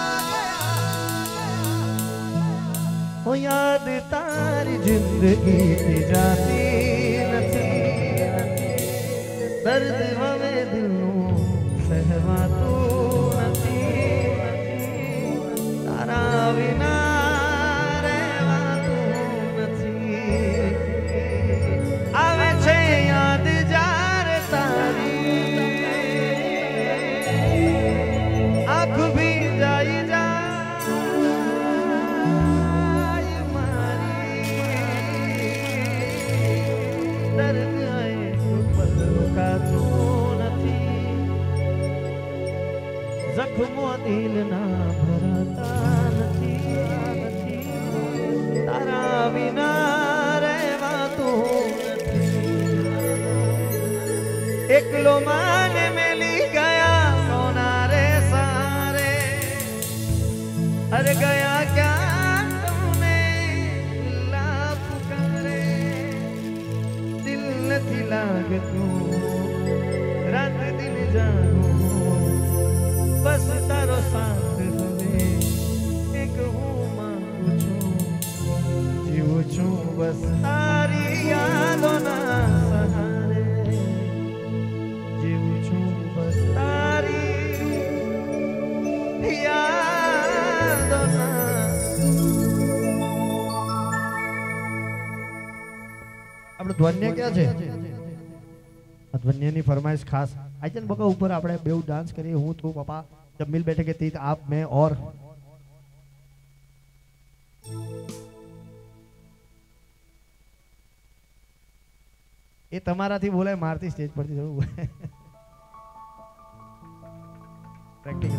ओ याद तारी जिंदगी की जाती નથી દર્દ હવે દિલનું સહેવાતું નથી તારા વિના રહેવાતું નથી આવે છે યાદ જ્યારે તારી આંખ ભી જાય दर्द आए पल का तू नहीं जख्मों दिल ना भराता नहीं तारा बिना रहवा तू नहीं एकलो मान मिली गया सोना रे सारे अरे गया क्या નથી લાગતું રાત દિન જાગું બસ તારો સાથ હવે એક હું માંગુ છું જીવું છું બસ તારી યાદોના સહારે જીવું છું બસ તારી યાદોના આપણું ધ્વન્ય ક્યાં છે ધ્વન્યની ફરમાઈશ ખાસ આઈચન બકા ઉપર આપણે બેઉ ડાન્સ કરીએ હું તું પપ્પા जब मिल बैठेंगे तीत आप मैं और એ તમારાથી બોલાય, મારથી સ્ટેજ પરથી જવું प्रैक्टिकल।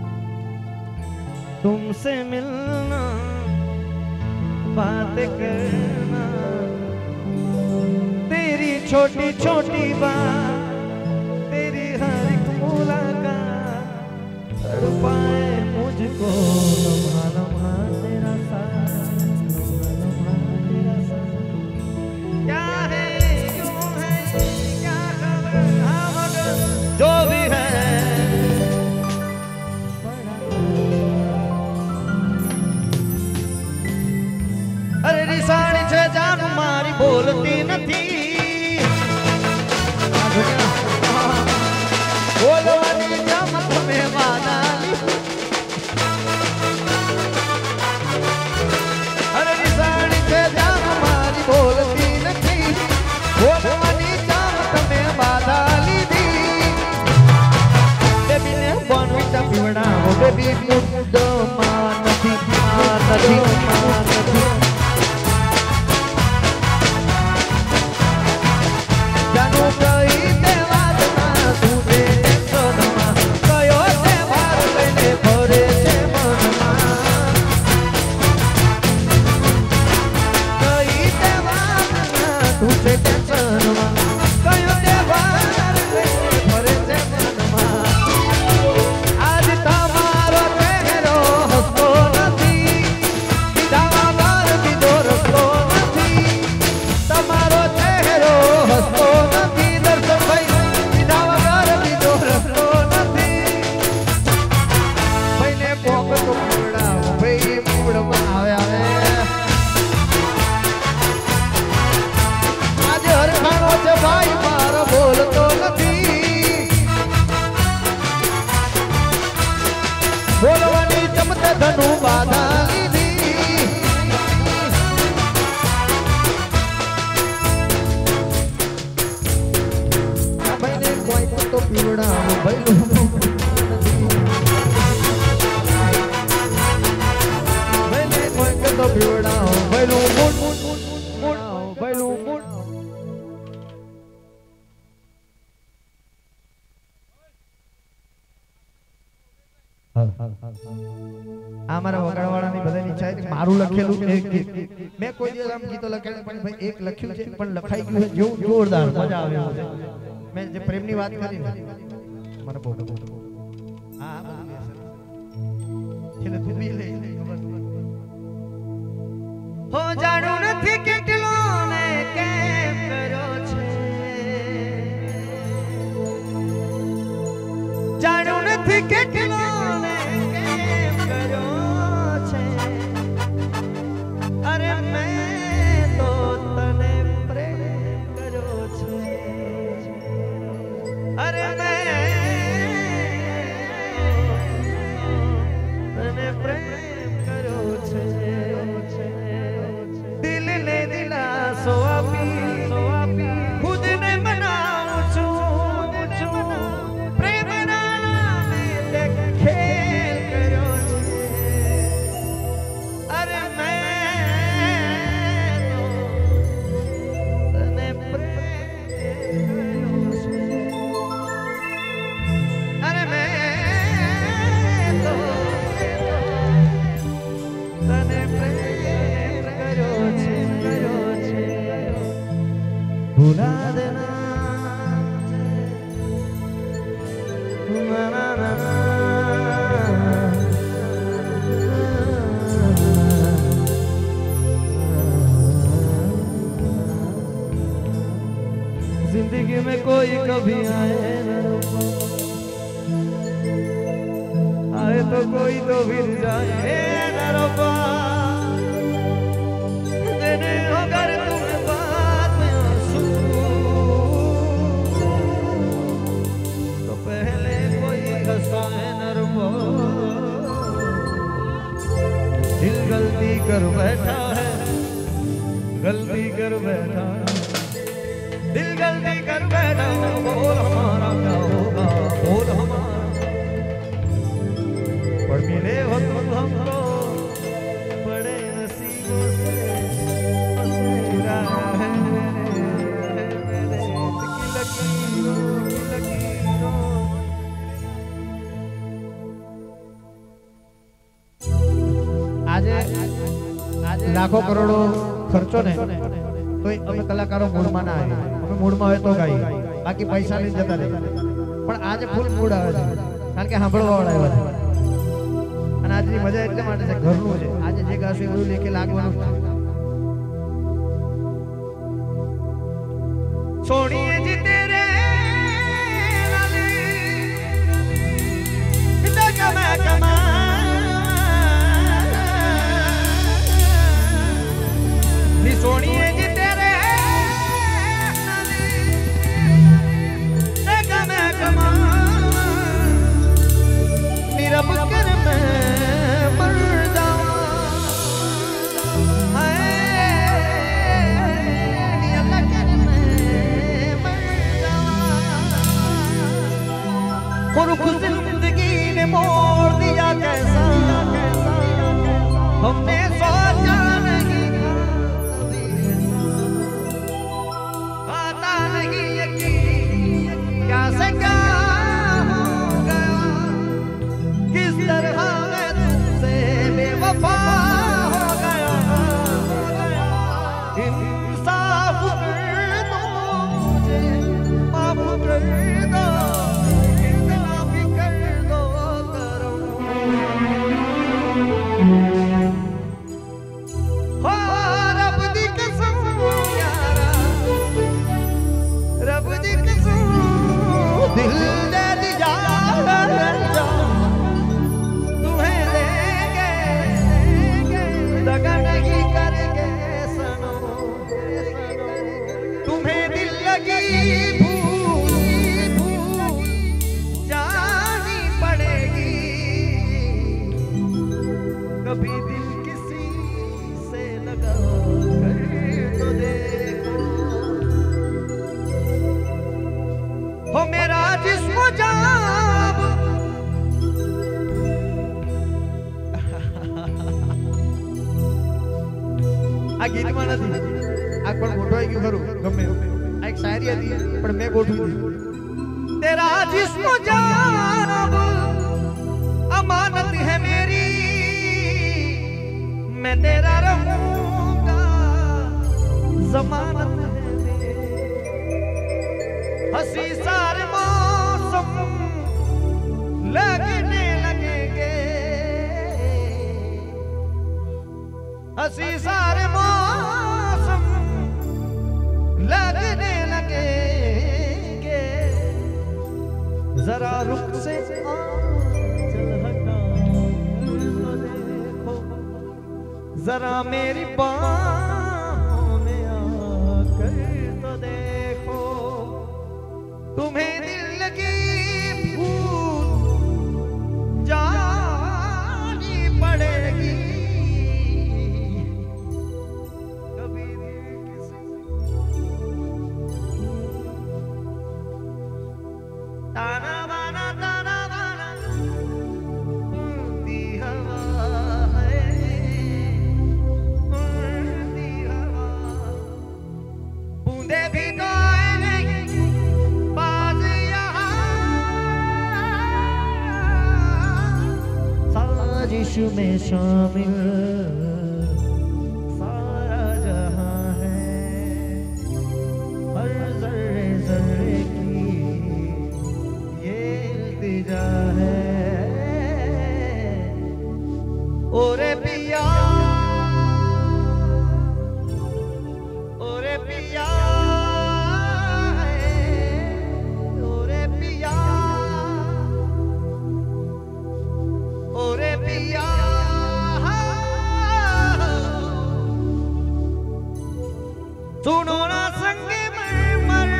तुमसे मिलना, बात करना, तेरी छोटी छोटी बात, तेरी हर एक मुलाकात तड़पाए मुझको, लम्हा लम्हा तेरा साथ, लम्हा लम्हा तेरा साथ। क्या है क्यों है क्या खबर, हाँ मगर जो भी है अरे रिसाणी छे जान मारी बोलती नथी, बोलवानी जमत में वादाली। अरे रिसाणी छे जान मारी बोलती नथी, बोलवानी जमत में वादाली दी। बेबी ने बोनविटा पीवड़ावो, बेबी मुद्द मानती मानती मानती। जानू कई तहेवार ना तुझे टेंशनमा, कयो तहेवार लईने फरे छे मनमा। कई तहेवार ना तुझे टेंशनमा, कयो तहेवार लईने फरे छे मनमा। आज तमारो चेहरो हसतो नथी, बीजा वगर बीजो रस्तो नथी। तमारो चेहरो हसतो भाई मारो बोलतो नथी, बोलवानी चमते धनु बाधा लीधी। भाई ने कोई तो पीवड़ा भैलू, भाई ने कोई तो पीवड़ा भैलू मुड़ भैलू मुड़। અમારા વગાડવાળાની બધાની ઈચ્છા છે મારું લખેલું એક ગીત મેં કોઈ દિવસ આમ ગીતો લખેલા પણ ભાઈ એક લખ્યું છે પણ લખાઈ ગયું છે જેવું જોરદાર મજા આવે એવું છે। મેં જે પ્રેમની વાત કરી ને મને બહુ હા એટલે તું બી લઈ હો જાણું નથી કેટલો ને કેમ કર્યો છે, જાણું નથી કેટલો भुला देना ना ना ना जिंदगी में कोई कभी आए तो कोई तो फिर जाए न रब्बा। देने अगर तुम्हें बात में आंसू तो पहले कोई हंसाए न रब्बा। दिल गलती कर बैठा है, गलती कर बैठा, दिल गलती कर बैठा। बोल हमारा क्या होगा, बोल हमारा पर मिले हो तुम हमको बड़े नसीबों से। લાખો કરોડો ખર્ચો ને તો અમે કલાકારો મૂડમાં ના આવીએ. અમે મૂડમાં હોય તો ગાઈએ, બાકી પૈસા લઈને જતા રહીએ. પણ આજે ફૂલ મૂડ આવે છે કારણ કે સાંભળવા વાળા આવ્યા છે. અને આજની મજા એટલે માટે છે, ઘરનું છે. આજે જે ગાશું એવું લેખે લાગવાનું છે. सोनिए जी तेरे सोनिए जी तेरे निरब कर मैं मर रुख जिंदगी ने मोड़ दिया कैसा, हमने सोचा नहीं आता नहीं यकीन क्या से क्या हो गया, किस तरह मैं तुमसे बेवफा हो गया। इंसाफ कर दो मुझे, माफ कर दो, दिल दे दिया तुम्हें देंगे, दगा नहीं करेंगे सनो, तुम्हें दिल लगी भूल जानी पड़ेगी, कभी दिल किसी से लगा कर तो देखो, हो मेरा जिस्म जाब आ गीत में नहीं, आ पण मोटो आई गयो खरो गमे आ एक शायरी હતી પણ મે ગોઠવી દીધી. तेरा जिस्म जाब अमानत है मेरी, मैं तेरा रहूंगा जमानत है मेरी, हंसी सारे मौसम लगने लगेंगे, हंसी सारे मौसम लगने लगेंगे, जरा रुख से आंचल हटा तो देखो, जरा मेरी बाहों में आकर तो देखो, तुम्हें दिल लगी भूल जानी पड़ेगी, कभी दिल किसी ताना बाना उड़ती हवा है, उड़ती हवा, बूंदे भी तो साजिश में शामिल सारा जहां है, हर जर्रे जर्रे की ये इल्तिजा है, ओरे पिया ओरे पिया ओरे पिया ओरे पिया सुनो ना संगे मर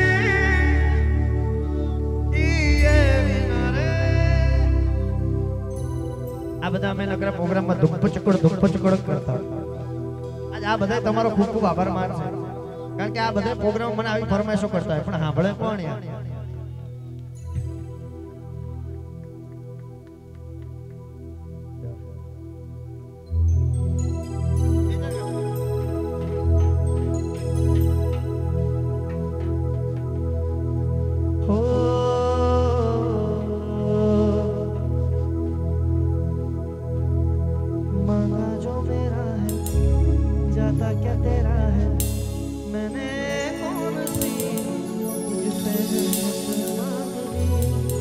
ये विनारे. આ બધા અમે નકરા પ્રોગ્રામમાં ધુપ્પ ચકડ કરતા. આજ આ બધા તમારો ખૂબ ખૂબ આભાર માનશે કારણ કે આ બધા પ્રોગ્રામ મને આવી ફરમાઈશો કરતા હોય પણ સાંભળે કોણ યાર. मांगा जो मेरा है मैंने कौन सी तुझसे मांगी,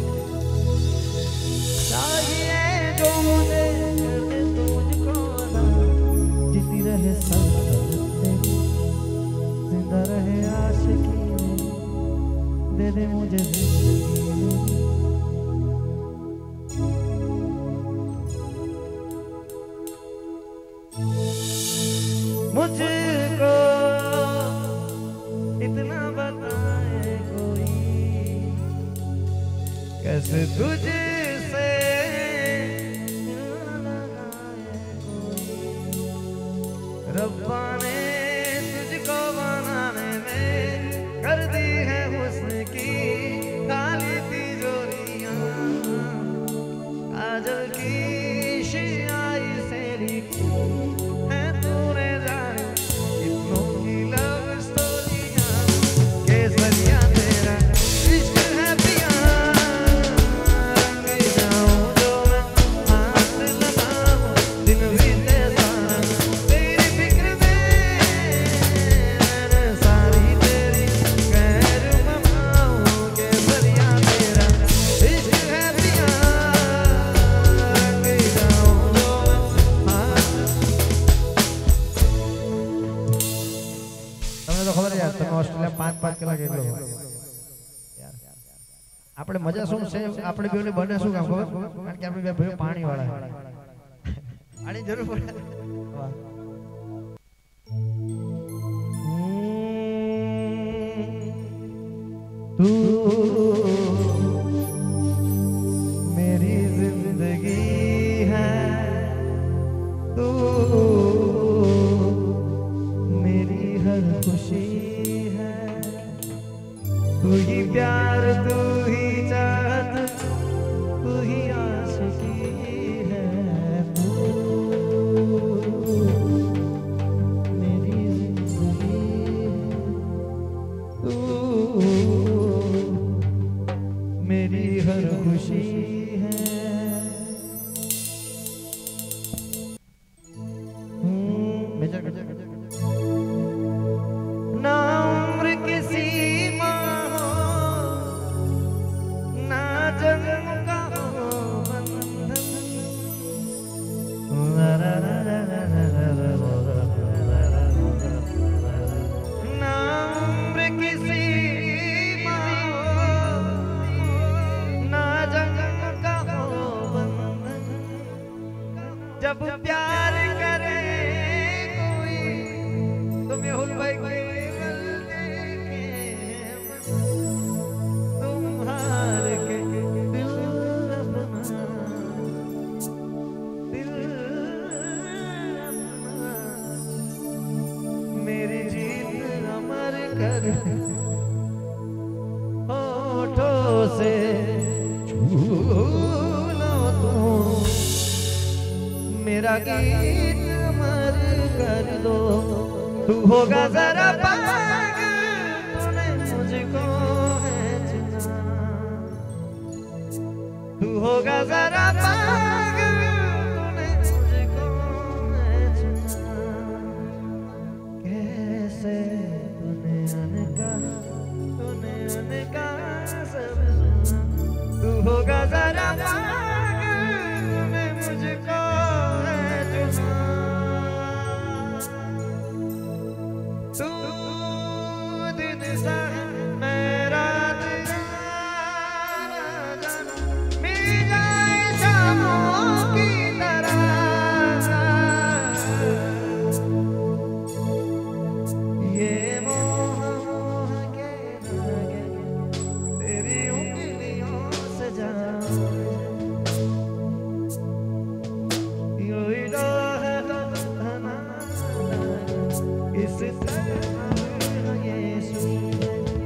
चाहिए जो मुझे कर दे तू मुझको ना, जिसी रहे सल्तनत तेरी, जिंदा रहे आशिकी मेरी, दे दे मुझे जिंदगी मेरी। मुझको इतना बताए कोई, कैसे तुझसे लगाए कोई, रब्बा ने तुझको बनाने में कर दी है हुस्न की काली तिजोरियां, काजल की शियाई से लिखी है तूने जाने कितनों की लव स्टोरियां, केसरिया तेरा इश्क है पिया, रंग जाऊं जो मैं हाथ लगाऊं, दिन बीते सारा तेरी फिक्र में, मैंने सारी तेरी खैर मनाऊं, केसरिया तेरा इश्क है पिया, रंग जाऊं जो मैं हाथ। તમને તો ખબર છે યાર, તમે ઓસ્ટ્રેલિયા 5-5 કલાક એકલો હો યાર. આપણે મજા શું છે, આપણે બેને બને શું કામ ખબર, કારણ કે આપણે બે ભાઈઓ પાણી વાળા પાણી જરૂર પડે. વાહ. तू मेरी जिंदगी है, तू मेरी हर खुशी है, तू ही प्यार, तू ही चाहत, तू ही आशिकी है, तू मेरी जिंदगी है, तू मेरी हर खुशी है। મેજર મેજર મેજર ना उम्र की सीमा हो, ना जन्म का हो बंधन, ना उम्र की सीमा हो, ना जन्म का हो बंधन, जब प्यार करे कोई तो मेहुल भाई केवल देखे तुम्हार के दिल अपना, दिल अपना, मेरी जीत अमर कर होठों से छू लो तुम, मेरा गीत अमर कर दो, तू होगा जरा पागल, तूने मुझको है चुना, तू होगा जरा पागल, तूने मुझको है चुना, कैसे तूने अनका सब सुना, तू होगा जरा पागल, तूने मुझको है चुना, तू दिन सा मैं रात मिल जाए शामों की तरह, ये मोह मोह के धागे तेरी उंगलियों से जाऊं, यूं ही राह तो धना इस तरह ये सुन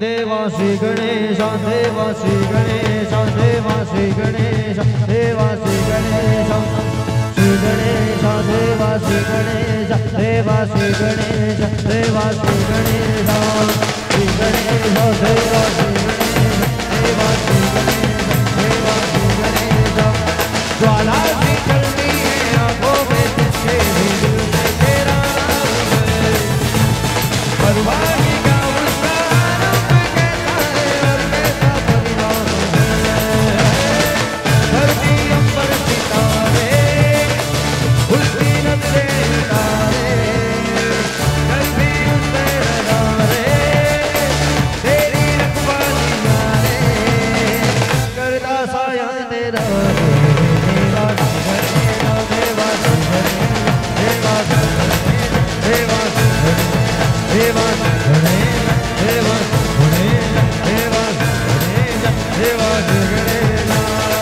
देवासी गणेश देवासी गणेश देवासी गणेश देवासी गणेश श्री गणेश देवासी गणेश देवासी गणेश देवासी गणेश श्री गणेश देवासी गणेश देवासी गणेश देवासी गणेश ज्वाला सी चलती है आंखों में तुझे भी दिल में तेरा नाम है परवाही का उसका रूप कैसा है और कैसा परिवार है धरती अंबर सितारे उसकी नजरे तारे कल भी उससे नजारे तेरी रखवाली यारे करता साया तेरा देवा देवा देवा देवा देवा देवा देवा देवा देवा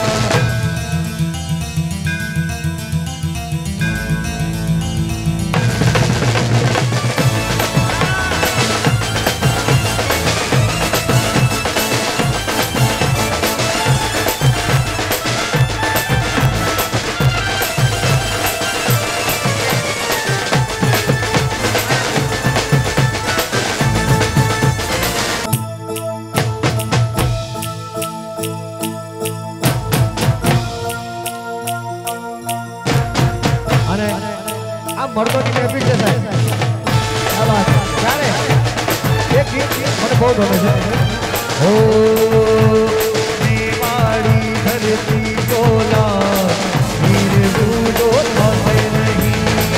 मर्दों की कैफिट जैसा है क्या बात है क्या रे एक गीत मैंने बहुत होने से ओ दीवारी धरती डोला हीर दूधो भावे नहीं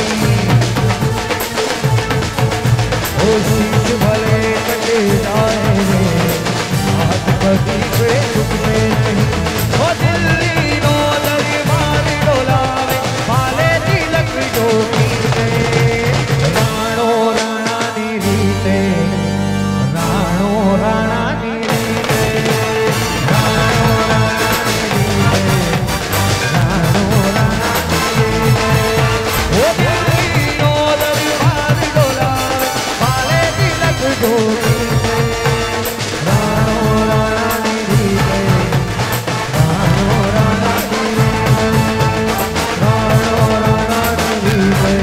ओ शीश भले कटे जाए रे हाथ कभी पे झुकते नहीं ओ दिल्ली नो दरबार डोला वाले तिलक जो राणो राणा नी रीते राणो राणा नी रीते राणो राणा नी रीते राणो राणा नी रीते ओ दिल्ली नो दरबार डोला वाले तिलक जो राणो राणा नी रीते राणो राणा नी रीते राणो राणा नी रीते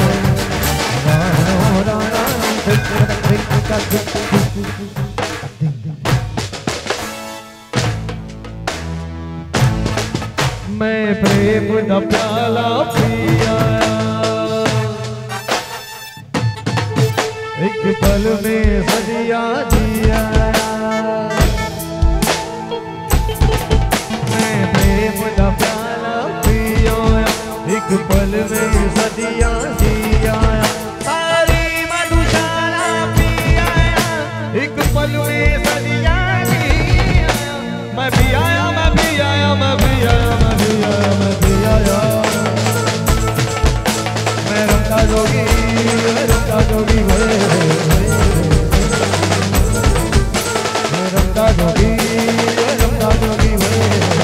मैं प्रेम दा प्याला पिया एक पल में सदिया दिया मैं प्रेम दा प्याला पिया एक पल में सदिया दिया एक पल में सदिया मैं भी आया मैं भी आया मैं भी आया मैं भी आया मैं भी आया मैं रंगा जोगी मैं रंगा जोगी मैं रंगा जोगी मैं रंगा जोगी मैं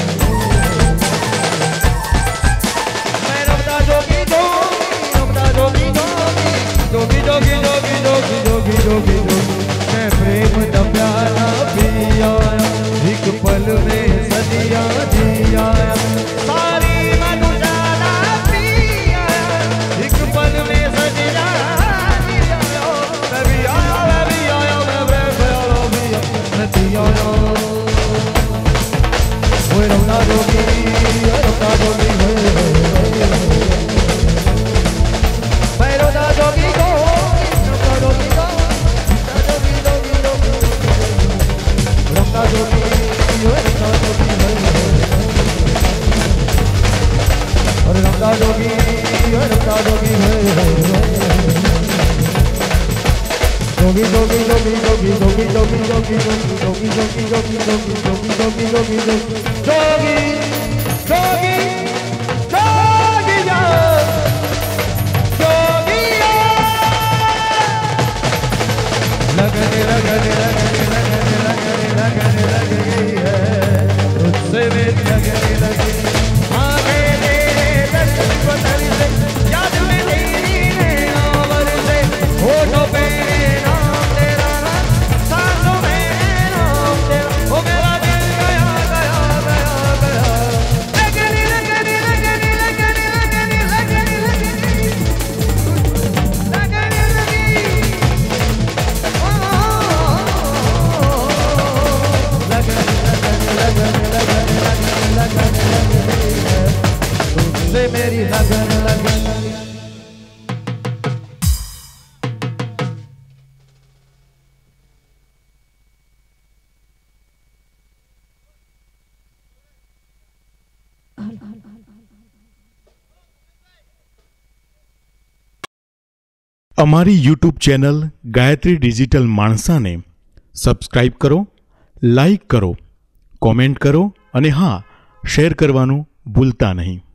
रंगा जोगी रंगा जोगी जोगी जोगी जोगी जोगी जोगी जोगी मैं प्रेम दा प्याला पिया एक पल में सदिया जिया सारी मनुजाना पिया एक पल में सदिया जिया मैं भी आया मैं भी आया मैं भी आया मैं भी आया वो रंगा जोगी मैं रंगा जोगी को रंगा जोगी और रंगा जोगी रंगा जोगी जोगी जोगी जोगी जोगी जोगी जोगी जोगी जोगी जोगी जोगी जोगी जोगी जोगी जोगी जोगी जोगी लगने लगने लगने लगने लगने लगने लग गई है तुझसे मेरी लगने लगी आंखें तेरे दर्शन को तरसे याद में तेरी नैनों बरसे होठों पे नाम तेरा सांसों में नाम અમારી યુટ્યુબ ચેનલ ગાયત્રી ડિજિટલ માણસાને સબસ્ક્રાઇબ કરો, લાઈક કરો, કોમેન્ટ કરો અને હા, શેર કરવાનું ભૂલતા નહીં.